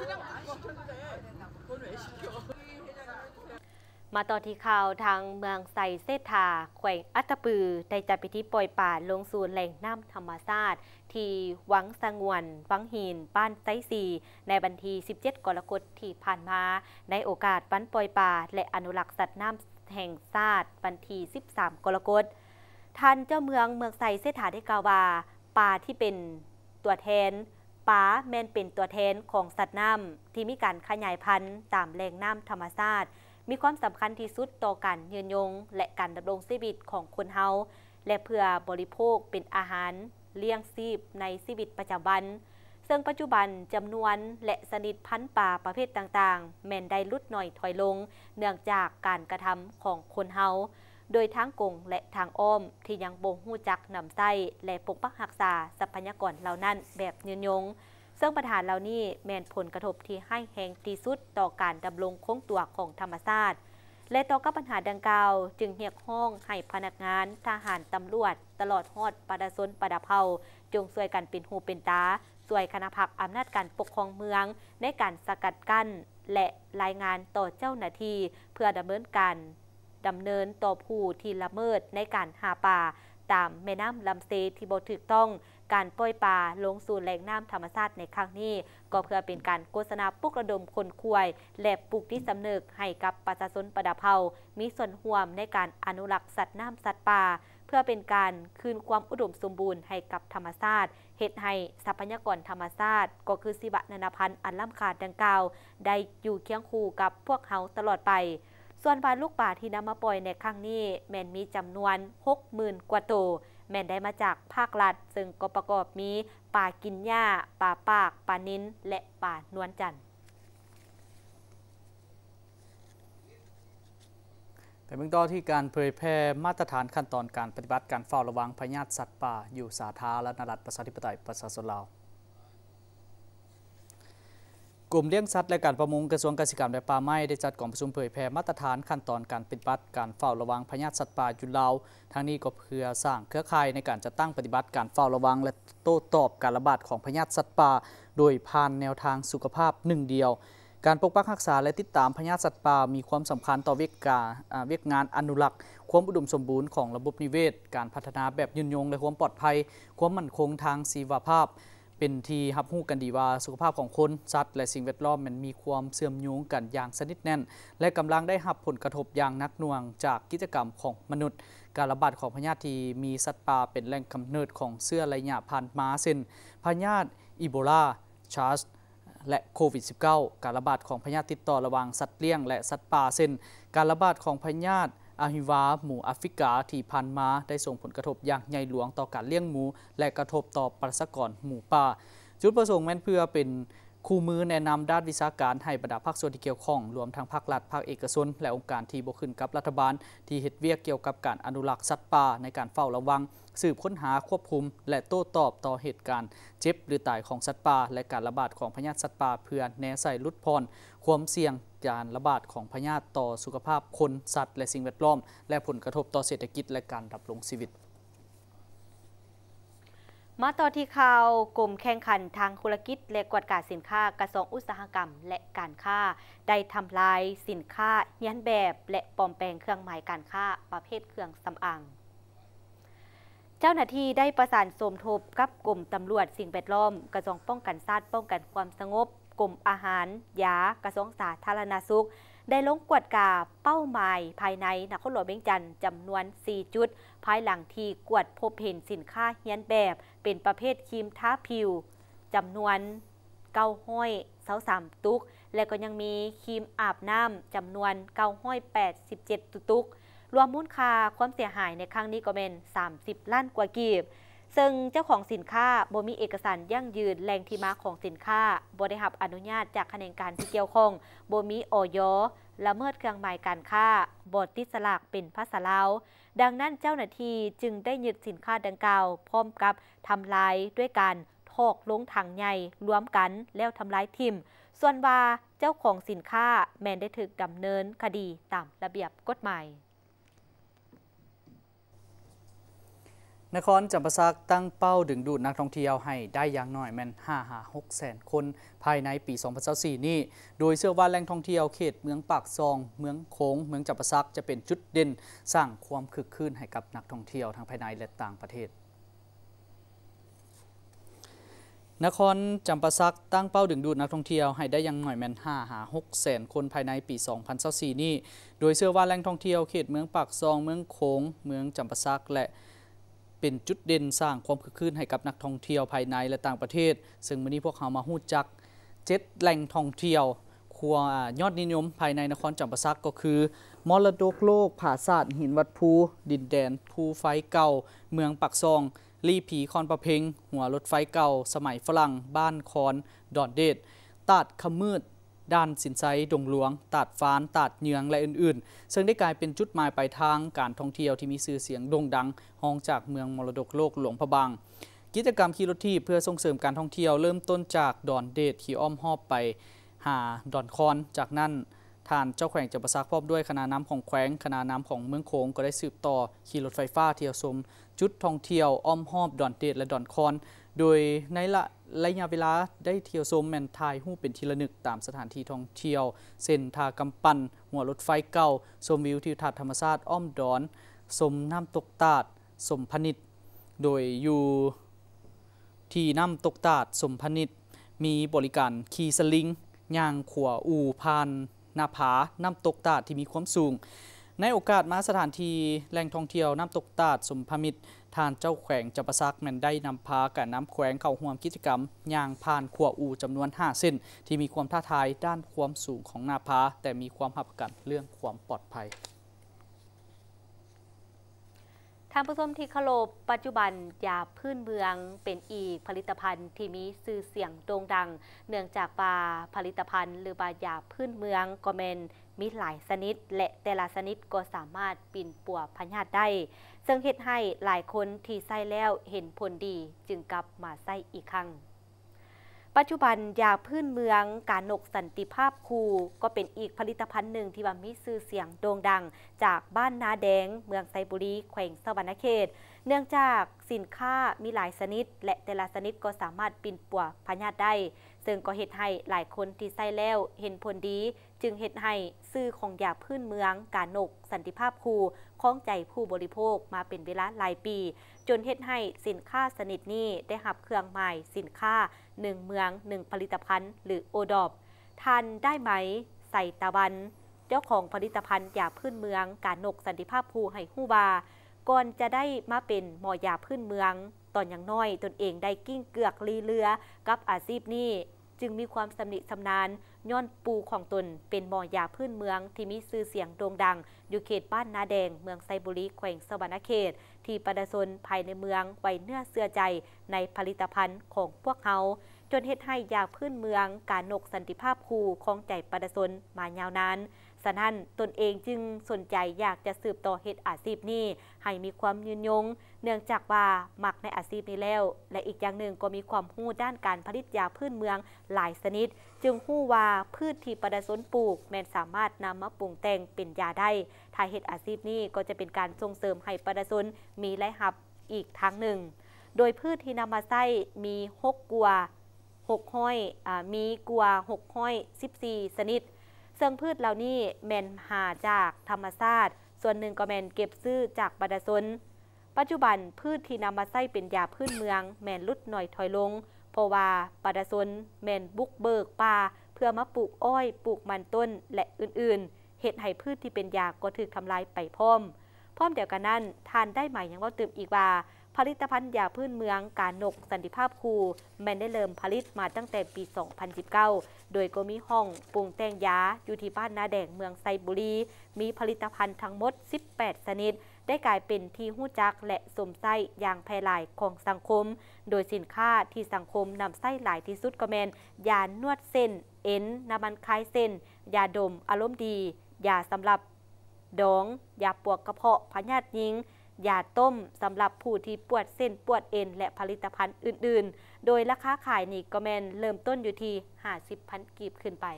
มาต่อที่ข่าวทางเมืองไซเซธาแขวงอัตตปือได้จัดพิธีปล่อยป่าลงสู่แหล่งน้ำธรรมชาติที่วังสงวนวังหินบ้านไซซีในวันที่17 กรกฎาคมที่ผ่านมาในโอกาสวันปล่อยป่าและอนุรักษ์สัตว์น้ำแห่งชาติวันที่13 กรกฎาคมท่านเจ้าเมืองไซเซธาได้กล่าวว่าป่าที่เป็นตัวแทนป่าแม่นเป็นตัวแทนของสัตว์น้ำที่มีการขยายพันธุ์ตามแหล่งน้ำธรรมชาติมีความสำคัญที่สุดต่อการยืนยงและการดำรงชีวิตของคนเฮาและเพื่อบริโภคเป็นอาหารเลี้ยงชีพในชีวิตประจำวันซึ่งปัจจุบันจำนวนและชนิดพันธุ์ป่าประเภทต่างๆแม้นได้ลดน้อยถอยลงเนื่องจากการกระทำของคนเฮาโดยทางกงและทางอ้อมที่ยังบ่ฮู้จักนำใช้และปกปักรักษาทรัพยากรเหล่านั้นแบบยืนยงซึ่งปัญหาเหล่านี้แม่นผลกระทบที่ให้แรงที่สุดต่อการดำรงคงตัวของธรรมชาติและต่อกับปัญหาดังกล่าวจึงเรียกร้องให้พนักงานทหารตำรวจตลอดฮอดประชาชนประดาเผาจงช่วยกันเป็นหูเป็นตาช่วยคณะพรรคอำนาจการปกครองเมืองในการสกัดกั้นและรายงานต่อเจ้าหน้าที่เพื่อดำเนินต่อผู้ที่ละเมิดในการหาป่าตามแม่น้ำลำเซที่บ่ถูกต้องการปล่อยปลาลงสู่แหล่งน้ำธรรมชาติในครั้งนี้ก็เพื่อเป็นการโฆษณาปลุกระดมคนควายและปลุกที่สำนึกให้กับประชาชนประดาเผามีส่วนร่วมในการอนุรักษ์สัตว์น้ำสัตว์ป่าเพื่อเป็นการคืนความอุดมสมบูรณ์ให้กับธรรมชาติเฮ็ดให้ทรัพยากรธรรมชาติก็คือชีวนานาพันธุ์อันล้ำค่าดังกล่าวได้อยู่เคียงคู่กับพวกเขาตลอดไปส่วนปลาลูกป่าที่นำมาปล่อยในครั้งนี้แม้นมีจำนวน 60,000 กว่าตัวแม่นได้มาจากภาครัฐซึ่งก็ประกอบมีปลากินหญ้าปลาปากปลานิ้นและปลานวลจันทร์ไปเบื้องต้นที่การเผยแพร่มาตรฐานขั้นตอนการปฏิบัติการเฝ้าระวังพยาธิสัตว์ป่าอยู่สาธารณรัฐประชาธิปไตยประชาชนลาวกลุ่มเลี้ยงสัตว์และการประมงกระทรวงเกษตรกรรมและป่าไม้ได้จัดกองประชุมเผยแพร่มาตรฐานขั้นตอนการปฏิบัติการเฝ้าระวังพยาธิสัตว์ป่าอยู่ลาวทั้งนี้ก็เพื่อสร้างเครือข่ายในการจัดตั้งปฏิบัติการเฝ้าระวังและโต้ตอบการระบาดของพยาธิสัตว์ป่าโดยผ่านแนวทางสุขภาพหนึ่งเดียวการปกปักรักษาและติดตามพยาธิสัตว์ป่ามีความสำคัญต่อเวียกงานอนุรักษ์ความอุดมสมบูรณ์ของระบบนิเวศการพัฒนาแบบยืนยงและความปลอดภัยความมั่นคงทางชีวภาพเป็นที่รับรู้กันดีว่าสุขภาพของคนสัตว์และสิ่งแวดล้อมมันมีความเสื่อมโยงกันอย่างสนิทแน่นและกำลังได้รับผลกระทบอย่างหนักหน่วงจากกิจกรรมของมนุษย์การระบาดของพยาธิที่มีสัตว์ป่าเป็นแหล่งกำเนิดของเชื้อระยะพันธุ์ม้าเช่นพยาธิอีโบลาชาร์สและโควิด -19 การระบาดของพยาธิติดต่อระหว่างสัตว์เลี้ยงและสัตว์ป่าเช่นการระบาดของพยาธิอาฮิวาหมูแอฟริกาที่ผ่านมาได้ส่งผลกระทบอย่างใหญ่หลวงต่อการเลี้ยงหมูและกระทบต่อประชากรหมูป่าจุดประสงค์แม้นเพื่อเป็นคู่มือแนะนำด้านวิชาการให้บรรดาภาคส่วนที่เกี่ยวข้องรวมทั้งภาครัฐภาคเอกชนและองค์การที่บ่ขึ้นกับรัฐบาลที่เฮ็ดเวียกเกี่ยวกับการอนุรักษ์สัตว์ป่าในการเฝ้าระวังสืบค้นหาควบคุมและโต้ตอบต่อเหตุการณ์เจ็บหรือตายของสัตว์ป่าและการระบาดของพยาธิสัตว์ป่าเพื่อแนใส่ลดพรความเสี่ยงการระบาดของพยาธิต่อสุขภาพคนสัตว์และสิ่งแวดล้อมและผลกระทบต่อเศรษฐกิจและการดำรงชีวิตมาต่อที่ข่าวกลุ่มแข่งขันทางธุรกิจและกวดการสินค้ากระทรวงอุตสาหกรรมและการค้าได้ทำลายสินค้าเลียนแบบและปลอมแปลงเครื่องหมายการค้าประเภทเครื่องสำอางเจ้าหน้าที่ได้ประสานสมทบกับกรมตำรวจสิ่งแวดล้อมกระทรวงป้องกันชาติป้องกันความสงบกรมอาหารยากระทรวงสาธารณสุขได้ลงกวดกาเป้าหมายภายในนครหลวงเวียงจันทร์จำนวน4จุดภายหลังที่กวดพบเห็นสินค้าเลียนแบบเป็นประเภทครีมทาผิวจำนวน923ตุกและก็ยังมีครีมอาบน้ำจำนวน987ตุกรวมมูลค่าความเสียหายในครั้งนี้ก็เป็น30 ล้านกว่ากีบซึ่งเจ้าของสินค้าบ่มีเอกสารยั่งยืนแหล่งที่มาของสินค้าบ่ได้รับอนุญาตจากคณะกรรมการที่เกี่ยวข้องบ่มีอย.ละเมิดเครื่องหมายการค้าบ่ติดสลากเป็นภาษาลาวดังนั้นเจ้าหน้าที่จึงได้ยึดสินค้าดังกล่าวพร้อมกับทำลายด้วยการทอกลงถังใหญ่รวมกันแล้วทำลายทิ่มส่วนว่าเจ้าของสินค้าแม้นได้ถูกดำเนินคดีตามระเบียบกฎหมายนครจำปาสักตั้งเป้าดึงดูดนักท่องเที่ยวให้ได้อย่างน้อยแม่น5-6 แสนคนภายในปี2024นี้โดยเชื่อว่าแหล่งท่องเที่ยวเขตเมืองปากซองเมืองโขงเมืองจำปาสักจะเป็นจุดเด่นสร้างความคึกคืนให้กับนักท่องเที่ยวทั้งภายในและต่างประเทศนครจำปาสักตั้งเป้าดึงดูดนักท่องเที่ยวให้ได้อย่างน้อยแม่น5-6 แสนคนภายในปี2024นี้โดยเชื่อว่าแหล่งท่องเที่ยวเขตเมืองปากซองเมืองโขงเมืองจำปาสักและเป็นจุดเด่นสร้างความคึกคืนให้กับนักท่องเที่ยวภายในและต่างประเทศซึ่งมื้อนี้พวกเขามาฮู้จัก7แหล่งท่องเที่ยวคัวยอดนิยมภายในนครจำปาสักก็คือมรดกโลกผาซาดหินวัดภูดินแดนภูไฟเก่าเมืองปากซองลีผีคอนประเพงหัวรถไฟเก่าสมัยฝรั่งบ้านคอนดอนเดดตาดขมืดด้านสินไซดงหลวงตาดฟ้านตาดเยืองและอื่นๆซึ่งได้กลายเป็นจุดหมายปลายทางการท่องเที่ยวที่มีชื่อเสียงโด่งดังห้องจากเมืองมรดกโลกหลวงพระบางกิจกรรมขี่รถทีบเพื่อส่งเสริมการท่องเที่ยวเริ่มต้นจากดอนเดดขี่อ้อมหอบไปหาดอนคอนจากนั้นท่านเจ้าแขวงจำปาสักพร้อมด้วยคณะน้ำของแขวงคณะน้ำของเมืองโขงก็ได้สืบต่อขี่รถไฟฟ้าเที่ยวชมจุดท่องเที่ยวอ้อมหอบดอนเดดและดอนคอนโดยในระยะเวลาได้เที่ยวชมแมนทายหู้เป็นทีละนึกตามสถานที่ท่องเที่ยวเส้นทางกำปั้นหัวรถไฟเก่าชมวิวทิวทัศน์ธรรมชาติอ้อมดอนชมน้ำตกตาดสมพนิชโดยอยู่ที่น้ำตกตาดสมพนิชมีบริการขี่สลิงย่างขัวอู่พานหน้าผาน้ำตกตาดที่มีความสูงในโอกาสมาสถานที่แหล่งท่องเที่ยวน้ำตกตาดสมพมิตรทานเจ้าแขวงจำปาสักแม่นได้นำพากับน้ำแขวงเข้าร่วมกิจกรรมย่างผ่านขัวอู่จำนวน5 เส้นที่มีความท้าทายด้านความสูงของหน้าผาแต่มีความรับประกันเรื่องความปลอดภัยท่านผู้ชมที่เคารพปัจจุบันยาพื้นเมืองเป็นอีกผลิตภัณฑ์ที่มีชื่อเสียงโด่งดังเนื่องจากว่าผลิตภัณฑ์หรือว่ายาพื้นเมืองก็แม่นมีหลายชนิดและแต่ละชนิดก็สามารถปิ่นปัวพยาธิได้ซึ่งเฮ็ดให้หลายคนที่ใช้แล้วเห็นผลดีจึงกลับมาใช้อีกครั้งปัจจุบันยาพื้นเมืองกานกสันติภาพคูก็เป็นอีกผลิตภัณฑ์หนึ่งที่ว่ามีชื่อเสียงโด่งดังจากบ้านนาแดงเมืองไซบุรีแขวงสวรรณเขตเนื่องจากสินค้ามีหลายชนิดและแต่ละชนิดก็สามารถปิ่นปัวพยาธิได้ซึ่งก็เฮ็ดให้หลายคนที่ใช้แล้วเห็นผลดีจึงเฮ็ดให้ชื่อของยาพื้นเมืองกานกสันติภาพคูคล้องใจผู้บริโภคมาเป็นเวลาหลายปีจนเฮ็ดให้สินค้าชนิดนี้ได้รับเครื่องหมายสินค้า1เมือง1ผลิตภัณฑ์หรือโอดอปทานได้ไหมใส่ตะวันเจ้าของผลิตภัณฑ์ยาพื้นเมืองกานกสันติภาพภูให้ฮู้ว่าก่อนจะได้มาเป็นหมอยาพื้นเมืองตอนอย่างน้อยตนเองได้กิ้งเกือกลีเรือกับอาชีพนี้จึงมีความสำนิสำนานย้อนปูของตนเป็นหมอยาพื้นเมืองที่มีชื่อเสียงโด่งดังอยู่เขตบ้านนาแดงเมืองไซบุรีแขวงสวรรณเขตที่ประชาชนภายในเมืองไว้เนื้อเชื่อใจในผลิตภัณฑ์ของพวกเขาจนเฮ็ดให้ยาพื้นเมืองกานกสันติภาพคูคองใจประชาชนมายาวนานฉะนั้นตนเองจึงสนใจอยากจะสืบต่อเฮ็ดอาชีพนี้ให้มีความยืนยงเนื่องจากว่ามักในอาชีพนี้แล้วและอีกอย่างหนึ่งก็มีความรู้ด้านการผลิตยาพื้นเมืองหลายชนิดจึงรู้ว่าพืชที่ประชาชนปลูกแม้นสามารถนำมาปรุงแต่งเป็นยาได้ถ้าเฮ็ดอาชีพนี้ก็จะเป็นการส่งเสริมให้ประชาชนมีรายรับอีกทางหนึ่งโดยพืชที่นำมาใช้มี6กัว6ห้อยมีกัว6ห้อย14ชนิดซึ่งพืชเหล่านี้แม่นหาจากธรรมชาติส่วนหนึ่งก็แม่นเก็บซื้อจากประชาชนปัจจุบันพืชที่นำมาใช้เป็นยาพื้นเมืองแม่นลดหน่อยถอยลงเพราะว่าประชาชนแม่นบุกเบิกป่าเพื่อมาปลูกอ้อยปลูกมันต้นและอื่นๆเฮ็ดให้พืชที่เป็นยาก็ถูกทำลายไปพร้อมเดียวกันนั้นทานได้ไหมยังว่าเติมอีกว่าผลิตภัณฑ์ยาพื้นเมืองกานกสันติภาพคูแม่นได้เริ่มผลิตมาตั้งแต่ปี 2019 โดยก็มีห้องปรุงแต่งยาอยู่ที่บ้านนาแดงเมืองไซบุรีมีผลิตภัณฑ์ทั้งหมด18ชนิดได้กลายเป็นที่ฮู้จักและสมไส้อย่างแพร่หลายของสังคมโดยสินค้าที่สังคมนำไส้หลายที่สุดก็แม่นยานวดเส้นเอ็นน้ำมันคลายเส้นยาดมอารมณ์ดียาสำหรับดองยาปวดกระเพาะพยาธิหญิงยาต้มสำหรับผู้ที่ปวดเส้นปวดเอ็นและผลิตภัณฑ์อื่นๆโดยราคาขายนี่ก็แม่นเริ่มต้นอยู่ที่ 50,000 กีบขึ้นไป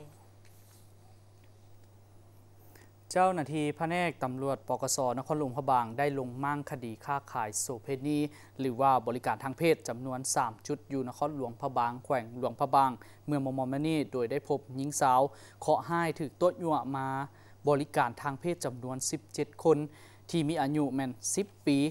เจ้าหน้าที่แผนกตำรวจปกส.นครหลวงพระบางได้ลงมั่งคดีค้าขายโสเภณีหรือว่าบริการทางเพศจำนวน3จุดอยู่นครหลวงพระบางแขวงหลวงพระบางเมืองมอมนี่โดยได้พบหญิงสาวเคาะให้ถูกตัวยั่วมาบริการทางเพศจำนวน17คนที่มีอายุแม่น10 ปี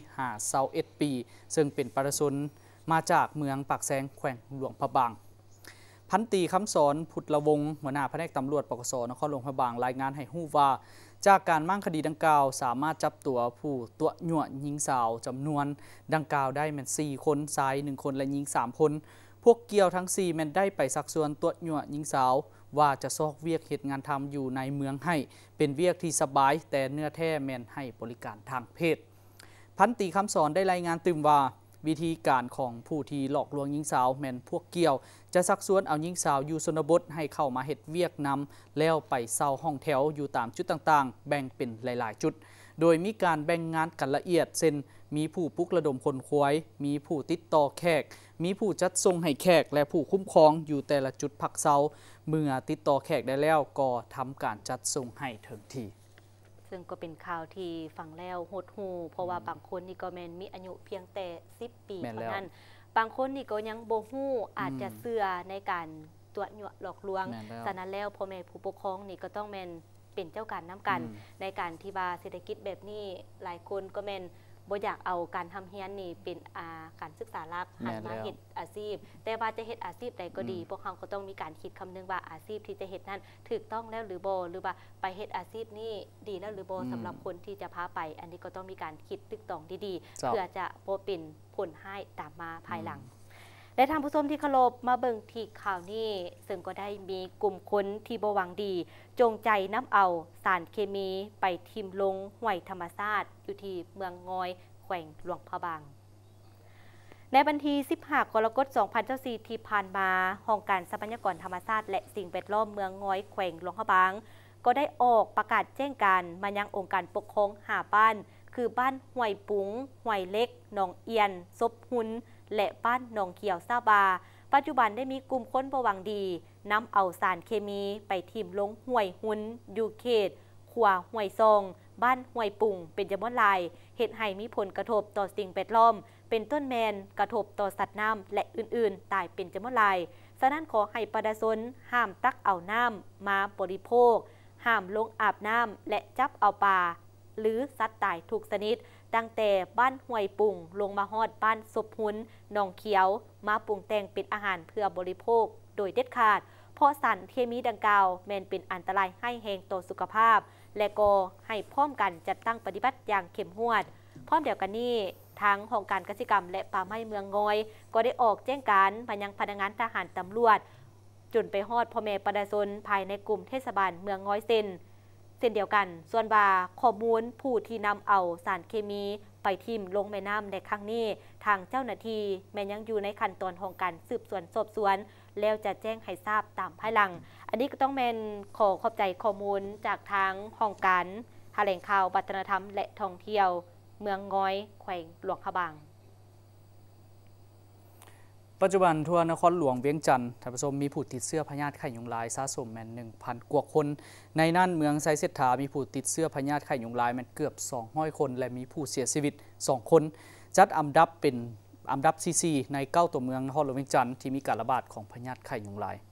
21 ปีซึ่งเป็นประชาชนมาจากเมืองปากแซงแขวงหลวงพระบางพันตรีคำสอนพุทธวงศ์หัวหน้าแผนกตำรวจปกส.นครหลวงพระบางรายงานให้ฮู้ว่าจากการมั่งคดีดังกล่าวสามารถจับตัวผู้ตัวยั่วหญิงสาวจำนวนดังกล่าวได้แม่น4คนชาย1คนและหญิง3คนพวกเกี่ยวทั้ง4แม่นได้ไปสักส่วนตัวยั่วหญิงสาวว่าจะซอกเวียกเหตุงานทำอยู่ในเมืองให้เป็นเวียกที่สบายแต่เนื้อแท้แม่นให้บริการทางเพศพันตรีคำสอนได้รายงานตื่มว่าวิธีการของผู้ที่หลอกลวงหญิงสาวแม่นพวกเกี่ยวจะซักซ้วนเอาหญิงสาวอยู่ชนบทให้เข้ามาเฮ็ดเวียกนำแล้วไปเช่าห้องแถวอยู่ตามจุดต่างๆแบ่งเป็นหลายๆจุดโดยมีการแบ่งงานกันละเอียดเช่นมีผู้ปลุกระดมคนควายมีผู้ติดต่อแขกมีผู้จัดส่งให้แขกและผู้คุ้มครองอยู่แต่ละจุดพักเช่าเมื่อติดต่อแขกได้แล้วก็ทำการจัดส่งให้ถึงที่ซึ่งก็เป็นข่าวที่ฟังแล้วหดหูเพราะว่าบางคนนี่ก็แม่นมีอายุเพียงแต่10 ปีเท่านั้นบางคนนี่ก็ยังบ่ฮู้อาจจะเชื่อในการตัวยั่วหลอกลวงฉะนั้นแล้วพ่อแม่ผู้ปกครองนี่ก็ต้องแม่นเป็นเจ้าการน้ำกันในการที่ว่าเศรษฐกิจแบบนี้หลายคนก็แม่นบ่อยากเอาการทำเฮียนนี่เป็นการศึกษาหลักหันมาเฮ็ดอาชีพแต่ว่าจะเฮ็ดอาชีพใดก็ดีพวกเขาก็ต้องมีการคิดคำนึงว่าอาชีพที่จะเฮ็ดนั้นถูกต้องแล้วหรือบ่หรือว่าไปเฮ็ดอาชีพนี้ดีแล้วหรือบ่สำหรับคนที่จะพาไปอันนี้ก็ต้องมีการคิดตึกตองดีๆเพื่อจะบ่เป็นผลให้ตามมาภายหลังและท่านผู้ชมที่เคารพมาเบิ่งที่ข่าวนี้ซึ่งก็ได้มีกลุ่มคนที่บ่หวังดีจงใจนำเอาสารเคมีไปทิ่มลงห้วยธรรมชาติอยู่ที่เมืองงอยแขวงหลวงพระบางในวันที่15 กรกฎาคม 2024 ที่ผ่านมาห้องการทรัพยากรธรรมชาติและสิ่งแวดล้อมเมืองง้อยแขวงหลวงพระบางก็ได้ออกประกาศแจ้งการมายังองค์การปกครอง5 บ้านคือบ้านห้วยปุงห้วยเล็กหนองเอียนซบหุนและบ้านหนองเขียวซาบาปัจจุบันได้มีกลุ่มคนบ่หวังดีนำเอาสารเคมีไปทิ่มลงห้วยหุนอยู่เขตขัวห้วยซองบ้านห้วยปุงเป็นจำนวนหลายเหตุให้มีผลกระทบต่อสิ่งแวดล้อมเป็นต้นแมนกระทบต่อสัตว์น้ำและอื่นๆตายเป็นจำนวนหลายฉะนั้นขอให้ประชาชนห้ามตักเอาน้ำมาบริโภคห้ามลงอาบน้ำและจับเอาปลาหรือสัตว์ตายทุกชนิดตั้งแต่บ้านห้วยปุงลงมาฮอดบ้านศพหุนหนองเขียวมาปรุงแต่งเป็นอาหารเพื่อบริโภคโดยเด็ดขาดเพราะสารเคมีดังกล่าวแม้นเป็นอันตรายให้แหงต่อสุขภาพและก็ให้พร้อมกันจัดตั้งปฏิบัติอย่างเข้มงวดพร้อมเดียวกันนี้ทางองค์การเกษตรกรรมและป่าไม้เมืองงอยก็ได้ออกแจ้งการไปยังพนักงานทหารตำรวจจนไปฮอดพ่อแม่ประชาชนภายในกลุ่มเทศบาลเมืองงอยเช่นเดียวกันส่วนว่าข้อมูลผู้ที่นำเอาสารเคมีไปทิ่มลงแม่น้ำในครั้งนี้ทางเจ้าหน้าที่แม้ยังอยู่ในขั้นตอนของการสืบสวนสอบสวนแล้วจะแจ้งให้ทราบตามภายหลังอันนี้ก็ต้องแม่นขอขอบใจข้อมูลจากทางองค์การแถลงข่าววัฒนธรรมและท่องเที่ยวเมืองง้อยแขวงหลวงพระบางปัจจุบันทั่วนครหลวงเวียงจันทร์ท่านผู้ชมมีผู้ติดเชื้อพยาธิไข้ยุงลายสะสมแม่น 1,000 กว่าคนในนั้นเมืองไซเซถามีผู้ติดเชื้อพยาธิไข้ยุงลายแม่นเกือบ200 คนและมีผู้เสียชีวิต2 คนจัดอันดับเป็นอันดับที่4ใน9ตัวเมืองนครหลวงเวียงจันทร์ที่มีการระบาดของพยาธิไข้ยุงลาย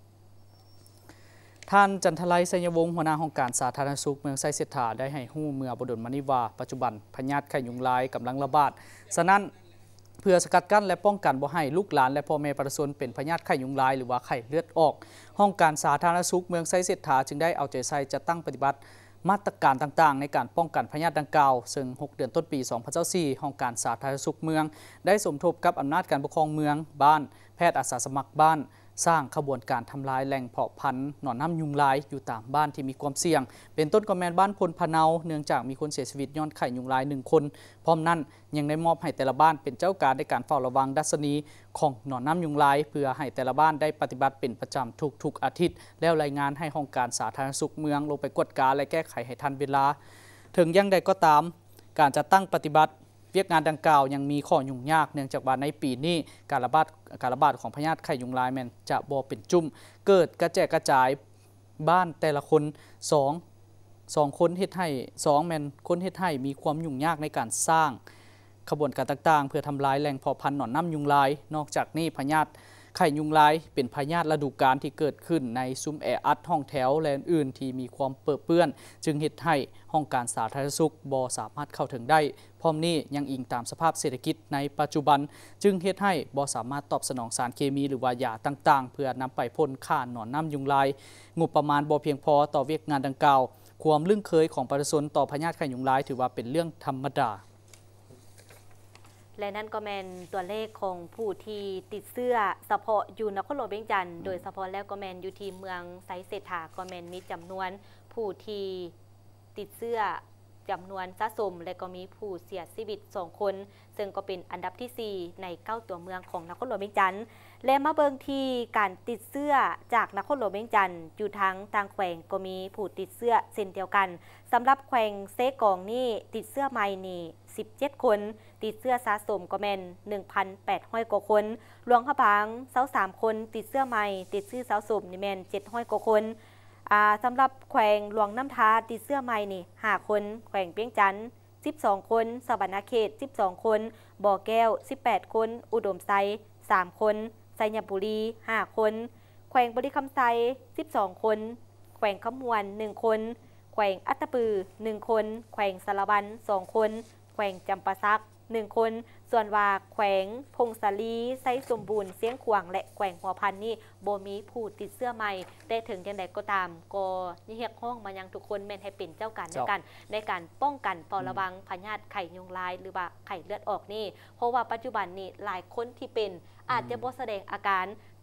ท่านจันทไลไสยวงศ์หัวหน้าองค์การสาธารณสุขเมืองไซเซถาได้ให้ฮู้เมื่อบ่ดลมานี้ว่าปัจจุบันพยาธิไข้ยุงลายกำลังระบาดฉะนั้นเพื่อสกัดกั้นและป้องกันบ่ให้ลูกหลานและพ่อแม่ประชาชนเป็นพยาธิไข้ยุงลายหรือว่าไข้เลือดออกห้องการสาธารณสุขเมืองไซเซถาจึงได้เอาใจใส่จัดตั้งปฏิบัติมาตรการต่างๆในการป้องกันพยาธิดังกล่าวซึ่ง6 เดือนต้นปี 2024ห้องการสาธารณสุขเมืองได้สมทบกับอำนาจการปกครองเมืองบ้านแพทย์อาสาสมัครบ้านสร้างขบวนการทำลายแหล่งเพาะพันธุ์หนอนน้ำยุงลายอยู่ตามบ้านที่มีความเสี่ยงเป็นต้นกระแมนบ้านพลพะเนาเนื่องจากมีคนเสียชีวิตย้อนไข้ยุงลาย1 คนพร้อมนั้นยังได้มอบให้แต่ละบ้านเป็นเจ้าการในการเฝ้าระวังดัชนีของหนอนน้ำยุงลายเพื่อให้แต่ละบ้านได้ปฏิบัติเป็นประจำทุกๆอาทิตย์แล้วรายงานให้ห้องการสาธารณสุขเมืองลงไปกวดกาและแก้ไขให้ทันเวลาถึงยังใดก็ตามการจัดตั้งปฏิบัติเวียกงานดังกล่าวยังมีข้อยุ่งยากเนื่องจากว่าในปีนี้การระบาดของพยาธิไข้ยุงลายแม่นจะบ่เป็นจุ่มเกิดกระแจกระจายบ้านแต่ละคน2คนเฮ็ดให้2แม่นคนเฮ็ดให้มีความยุ่งยากในการสร้างขบวนการต่างๆเพื่อทำลายแหล่งเพาะพันธุ์หนอนน้ำยุงลายนอกจากนี้พยาธิไข้ยุงลายเป็นพยาธิฤดูกาลที่เกิดขึ้นในซุ้มแออัดห้องแถวและอื่นที่มีความเปื้อนจึงเฮ็ดให้ห้องการสาธารณสุขบ่สามารถเข้าถึงได้พร้อมนี้ยังอิงตามสภาพเศรษฐกิจในปัจจุบันจึงเฮ็ดให้บ่สามารถตอบสนองสารเคมีหรือว่ายาต่างๆเพื่อนำไปพ่นฆ่าหนอนน้ำยุงลายงบประมาณบ่เพียงพอต่อเวียกงานดังกล่าวความลึ่งเคยของประชาชนต่อพยาธิไข้ยุงลายถือว่าเป็นเรื่องธรรมดาและนั่นก็แมนตัวเลขของผู้ที่ติดเชื้อเฉพาะอยู่นครหลวงเวียงจันทร์โดยเฉพาะแล้วก็แมนอยู่ที่เมืองไซเซถาก็แมนมีจำนวนผู้ที่ติดเชื้อจำนวนสะสมและก็มีผู้เสียชีวิต2 คนซึ่งก็เป็นอันดับที่4ใน9ตัวเมืองของนครหลวงเวียงจันทร์และมาเบิ่งที่การติดเชื้อจากนครหลวงเวียงจันทร์อยู่ทั้งต่างแขวงก็มีผู้ติดเชื้อเช่นเดียวกันสำหรับแขวงเซกองนี่ติดเชื้อใหม่นี่17 คนติดเชื้อสะสมก็แม่น 1,800 กว่าคนหลวงพระบาง23 คนติดเชื้อใหม่ติดเชื้อสะสมนี่แม่น700 กว่าคนสำหรับแขวงหลวงน้ำทาติดเชื้อใหม่นี่5 คนแขวงเวียงจันทร์12 คนสวรรณเขต12 คนบ่อแก้ว18 คนอุดมไซ3 คนไซยบุรี5 คนแขวงบริคำไซ12 คนแขวงขมวน1 คนแขวงอัตตปือ1 คนแขวงสารวัน2 คนแขวงจำปาสัก1 คนส่วนว่าแขวงพงศาลีไซสมบูรณ์เสียงขวางและแขวงหัวพันนี่บ่มีผู้ติดเชื้อใหม่แต่ถึงอย่างไรก็ตามก็เรียกห้องมายังทุกคนแม่นให้เป็นเจ้าการในการป้องกันเฝ้าระวังพยาธิไข้ยุงลายหรือว่าไข้เลือดออกนี่เพราะว่าปัจจุบันนี้หลายคนที่เป็นอาจจะบ่แสดงอาการจ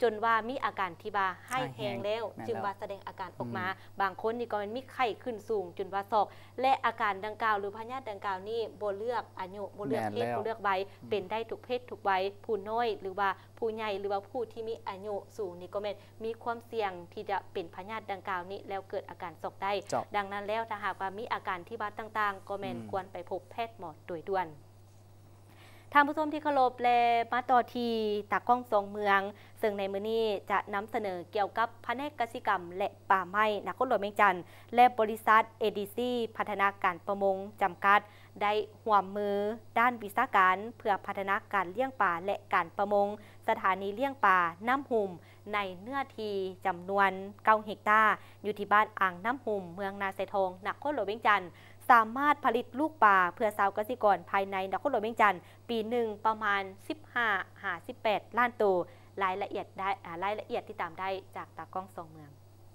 จนว่ามีอาการที่ว่าให้แห้งแล้วจึงว่าแสดงอาการออกมาบางคนนี่ก็มันมีไข้ขึ้นสูงจนว่าศอกและอาการดังกล่าวหรือพยาธิดังกล่าวนี้บ่เลือกอายุบ่เลือกเพศบ่เลือกวัยเป็นได้ทุกเพศทุกวัยผู้น้อยหรือว่าผู้ใหญ่หรือว่าผู้ที่มีอายุสูงนี่ก็แม่นมีความเสี่ยงที่จะเป็นพยาธิดังกล่าวนี้แล้วเกิดอาการศอกได้ดังนั้นแล้วถ้าหากว่ามีอาการที่ว่าต่างๆก็แม่นควรไปพบแพทย์หมอโดยด่วนท่านผู้ชมที่เคารพและมาต่อที่ตากล้องสองเมืองซึ่งในมื้อนี้จะนำเสนอเกี่ยวกับแผนกเกษตรกรรมและป่าไม้นครหลวงเวียงจันทร์และบริษัท ADC พัฒนาการประมงจำกัดได้ร่วมมือด้านวิชาการเพื่อพัฒนาการเลี้ยงปลาและการประมงสถานีเลี้ยงปลาน้ำหุ่มในเนื้อที่จำนวน9 เฮกตาร์อยู่ที่บ้านอ่างน้ำหุ่มเมืองนาไซทองนครหลวงเวียงจันทร์สามารถผลิตลูกปลาเพื่อชาวเกษตรกรภายในนครหลวงเวียงจันทร์ปีหนึ่งประมาณ 15-18 ล้านตัวรายละเอียดที่ตามได้จากตากล้องสองเมือง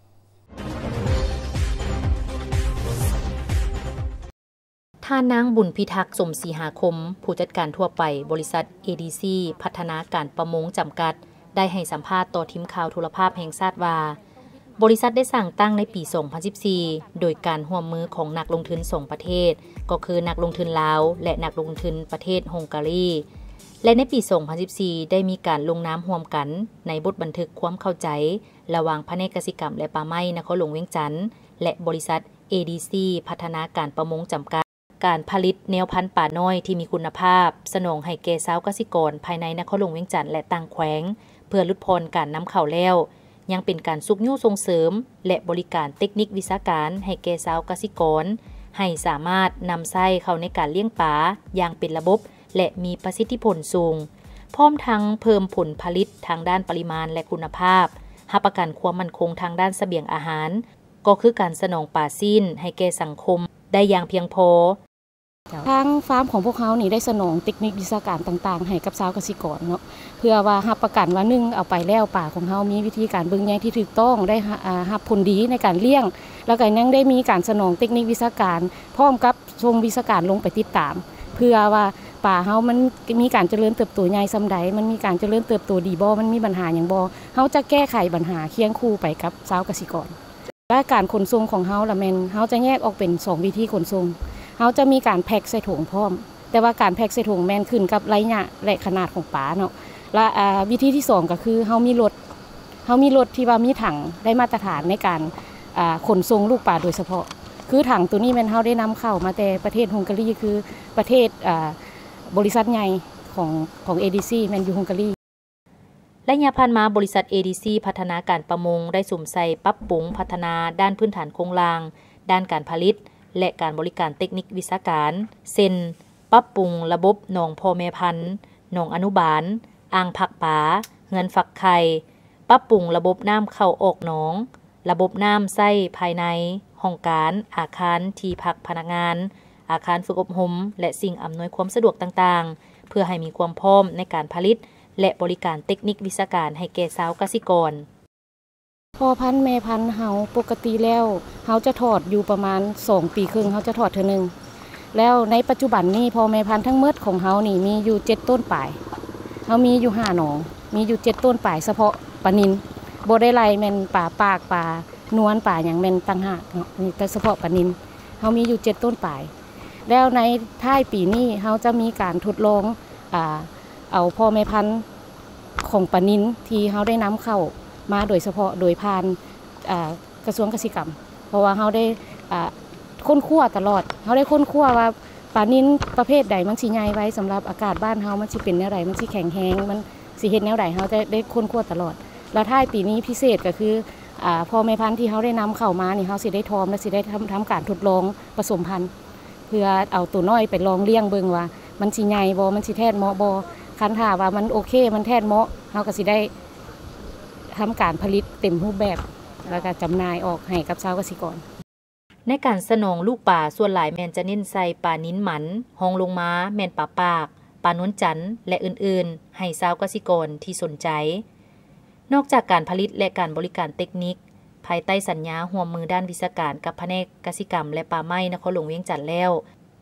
ท่านางบุญพิทักษ์สมศรีหาคมผู้จัดการทั่วไปบริษัท ADC พัฒนาการประมงจำกัดได้ให้สัมภาษณ์ต่อทีมข่าวโทรภาพแห่งชาติว่าบริษัทได้สั่งตั้งในปี 2014 โดยการร่วมมือของนักลงทุน2 ประเทศก็คือนักลงทุนลาวและนักลงทุนประเทศฮังการีและในปี 2014 ได้มีการลงนามร่วมกันในบทบันทึกความเข้าใจระหว่างแผนกเกษตรกรรมและป่าไม้นครหลวงเวียงจันทร์และบริษัท ADC พัฒนาการประมงจำกัดการผลิตแนวพันธุ์ป่าน้อยที่มีคุณภาพสนองให้แก่ชาวเกษตรกรภายในนครหลวงเวียงจันทร์และต่างแขวงเพื่อลดพรการนำเข้าแล้วยังเป็นการสุกยุ่ส่งเสริมและบริการเทคนิควิชาการให้แก่ชาวเกษตรกรให้สามารถนำใช้เข้าในการเลี้ยงปลาอย่างเป็นระบบและมีประสิทธิผลสูงพร้อมทั้งเพิ่มผลผลิตทางด้านปริมาณและคุณภาพรับประกันความมั่นคงทางด้านเสบียงอาหารก็คือการสนองปลาสิ้นให้แก่สังคมได้อย่างเพียงพอทางฟาร์มของพวกเขานี่ได้สนองเทคนิควิชาการต่างๆให้กับชาวเกษตรกรเนาะเพื่อว่ารับประกันว่า1เอาไปแล้วป่าของเขามีวิธีการเบิ่งแยงที่ถูกต้องได้รับผลดีในการเลี้ยงแล้วก็ยังได้มีการสนองเทคนิควิชาการพร้อมกับทรงวิชาการลงไปติดตามเพื่อว่าป่าเฮามันมีการเจริญเติบโตใหญ่ซำใดมันมีการเจริญเติบโตดีบ่มันมีปัญหาหยังบ่เฮาจะแก้ไขปัญหาเคียงคู่ไปกับชาวเกษตรกรและการขนส่งของเฮาล่ะแม่นเฮาจะแยกออกเป็น2วิธีขนส่งเขาจะมีการแพ็คใส่ถุงพร้อมแต่ว่าการแพ็คใส่ถุงแม่นขึ้นกับระยะและขนาดของปลาเนาะและวิธีที่2ก็คือเขามีรถที่ว่ามีถังได้มาตรฐานในการขนส่งลูกปลาโดยเฉพาะคือถังตัวนี้แม่นเขาได้นำเข้ามาแต่ประเทศฮังการีคือประเทศบริษัทใหญ่ของ ADC แม่นอยู่ฮังการีและยาผ่านมาบริษัท ADC พัฒนาการประมงได้สุ่มใส่ปรับปรุงพัฒนาด้านพื้นฐานโครงสร้างด้านการผลิตและการบริการเทคนิควิชาการเช่นปรับปรุงระบบหนองพ่อแม่พันธุ์หนองอนุบาลอ่างผักป่าเฮือนฝักไข่ปรับปรุงระบบน้ำเข้าออกหนองระบบน้ำใส้ภายในห้องการอาคารที่พักพนักงานอาคารฝึกอบรมและสิ่งอำนวยความสะดวกต่างๆเพื่อให้มีความพร้อมในการผลิตและบริการเทคนิควิชาการให้แก่ชาวเกษตรกรพ่อพันธุ์แม่พันธุ์เฮาปกติแล้วเฮาจะถอดอยู่ประมาณ2 ปีครึ่งเฮาจะถอดเทื่อนึงแล้วในปัจจุบันนี้พ่อแม่พันธุ์ทั้งหมดของเฮานี่มีอยู่7ต้นป่ายเฮามีอยู่5หนองมีอยู่7ต้นป่ายเฉพาะปลานิลบ่ได้ไล่แม่นป่าปากป่านวลป่าหยังแม่นต่างหากเนาะนี่แต่เฉพาะปลานิลเฮามีอยู่7ต้นป่ายแล้วในท้ายปีนี้เฮาจะมีการทดลองเอาพ่อแม่พันธุ์ของปลานิลที่เฮาได้นำเข้ามาโดยเฉพาะโดยผ่านกระทรวงเกษตรกรรมเพราะว่าเขาได้ค้นคว้าตลอดเขาได้ค้นคว้าว่าปลานิลประเภทใดมันสิใหญ่ไว้สำหรับอากาศบ้านเขามันสิเป็นแนวใดมันสิแข็งแรงมันสิเฮ็ดแนวใดเขาจะได้ค้นคว้าตลอดแล้วท้ายปีนี้พิเศษก็คือพอแม่พันธุ์ที่เขาได้นำเข้ามานี่เขาสิได้ทอมและสิได้ทำการทดลองผสมพันธุ์เพื่อเอาตัวน้อยไปลองเลี้ยงเบิ่งว่ามันสิใหญ่บ่มันสิแท้เหมาะบ่คันถ้าว่ามันโอเคมันแท้เหมาะเขาก็สิได้ทำการผลิตเต็มรูปแบบแล้วก็จำหน่ายออกให้กับชาวเกษตรกรในการสนองลูกป่าส่วนหลายแม่นจะเน้นใส่ปลานิ้นหมันหองลงม้าแม่นปลาปากปลานวลจันทร์และอื่นๆให้ชาวเกษตรกรที่สนใจนอกจากการผลิตและการบริการเทคนิคภายใต้สัญญาร่วมมือด้านวิชาการกับแผนกเกษตรกรรมและป่าไม้นครหลวงเวียงจันทร์แล้ว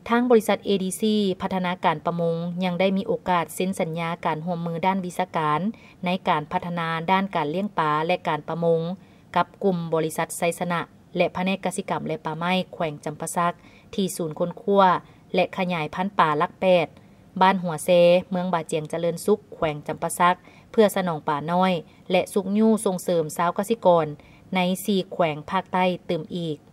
ทางบริษัท ADC พัฒนาการประมงยังได้มีโอกาสเซ็นสัญญาการร่วมมือด้านวิชาการในการพัฒนาด้านการเลี้ยงปลาและการประมงกับกลุ่มบริษัทไซสนะและแผนกกสิกรรมและป่าไม้แขวงจำปาสักที่ศูนย์ค้นคว้าและขยายพันธุ์ป่าลัก8บ้านหัวเซเมืองบาเจียงเจริญสุขแขวงจำปาสักเพื่อสนองป่าน้อยและสุกยู่ส่งเสริมชาวเกษตรกรใน4แขวงภาคใต้เติมอีก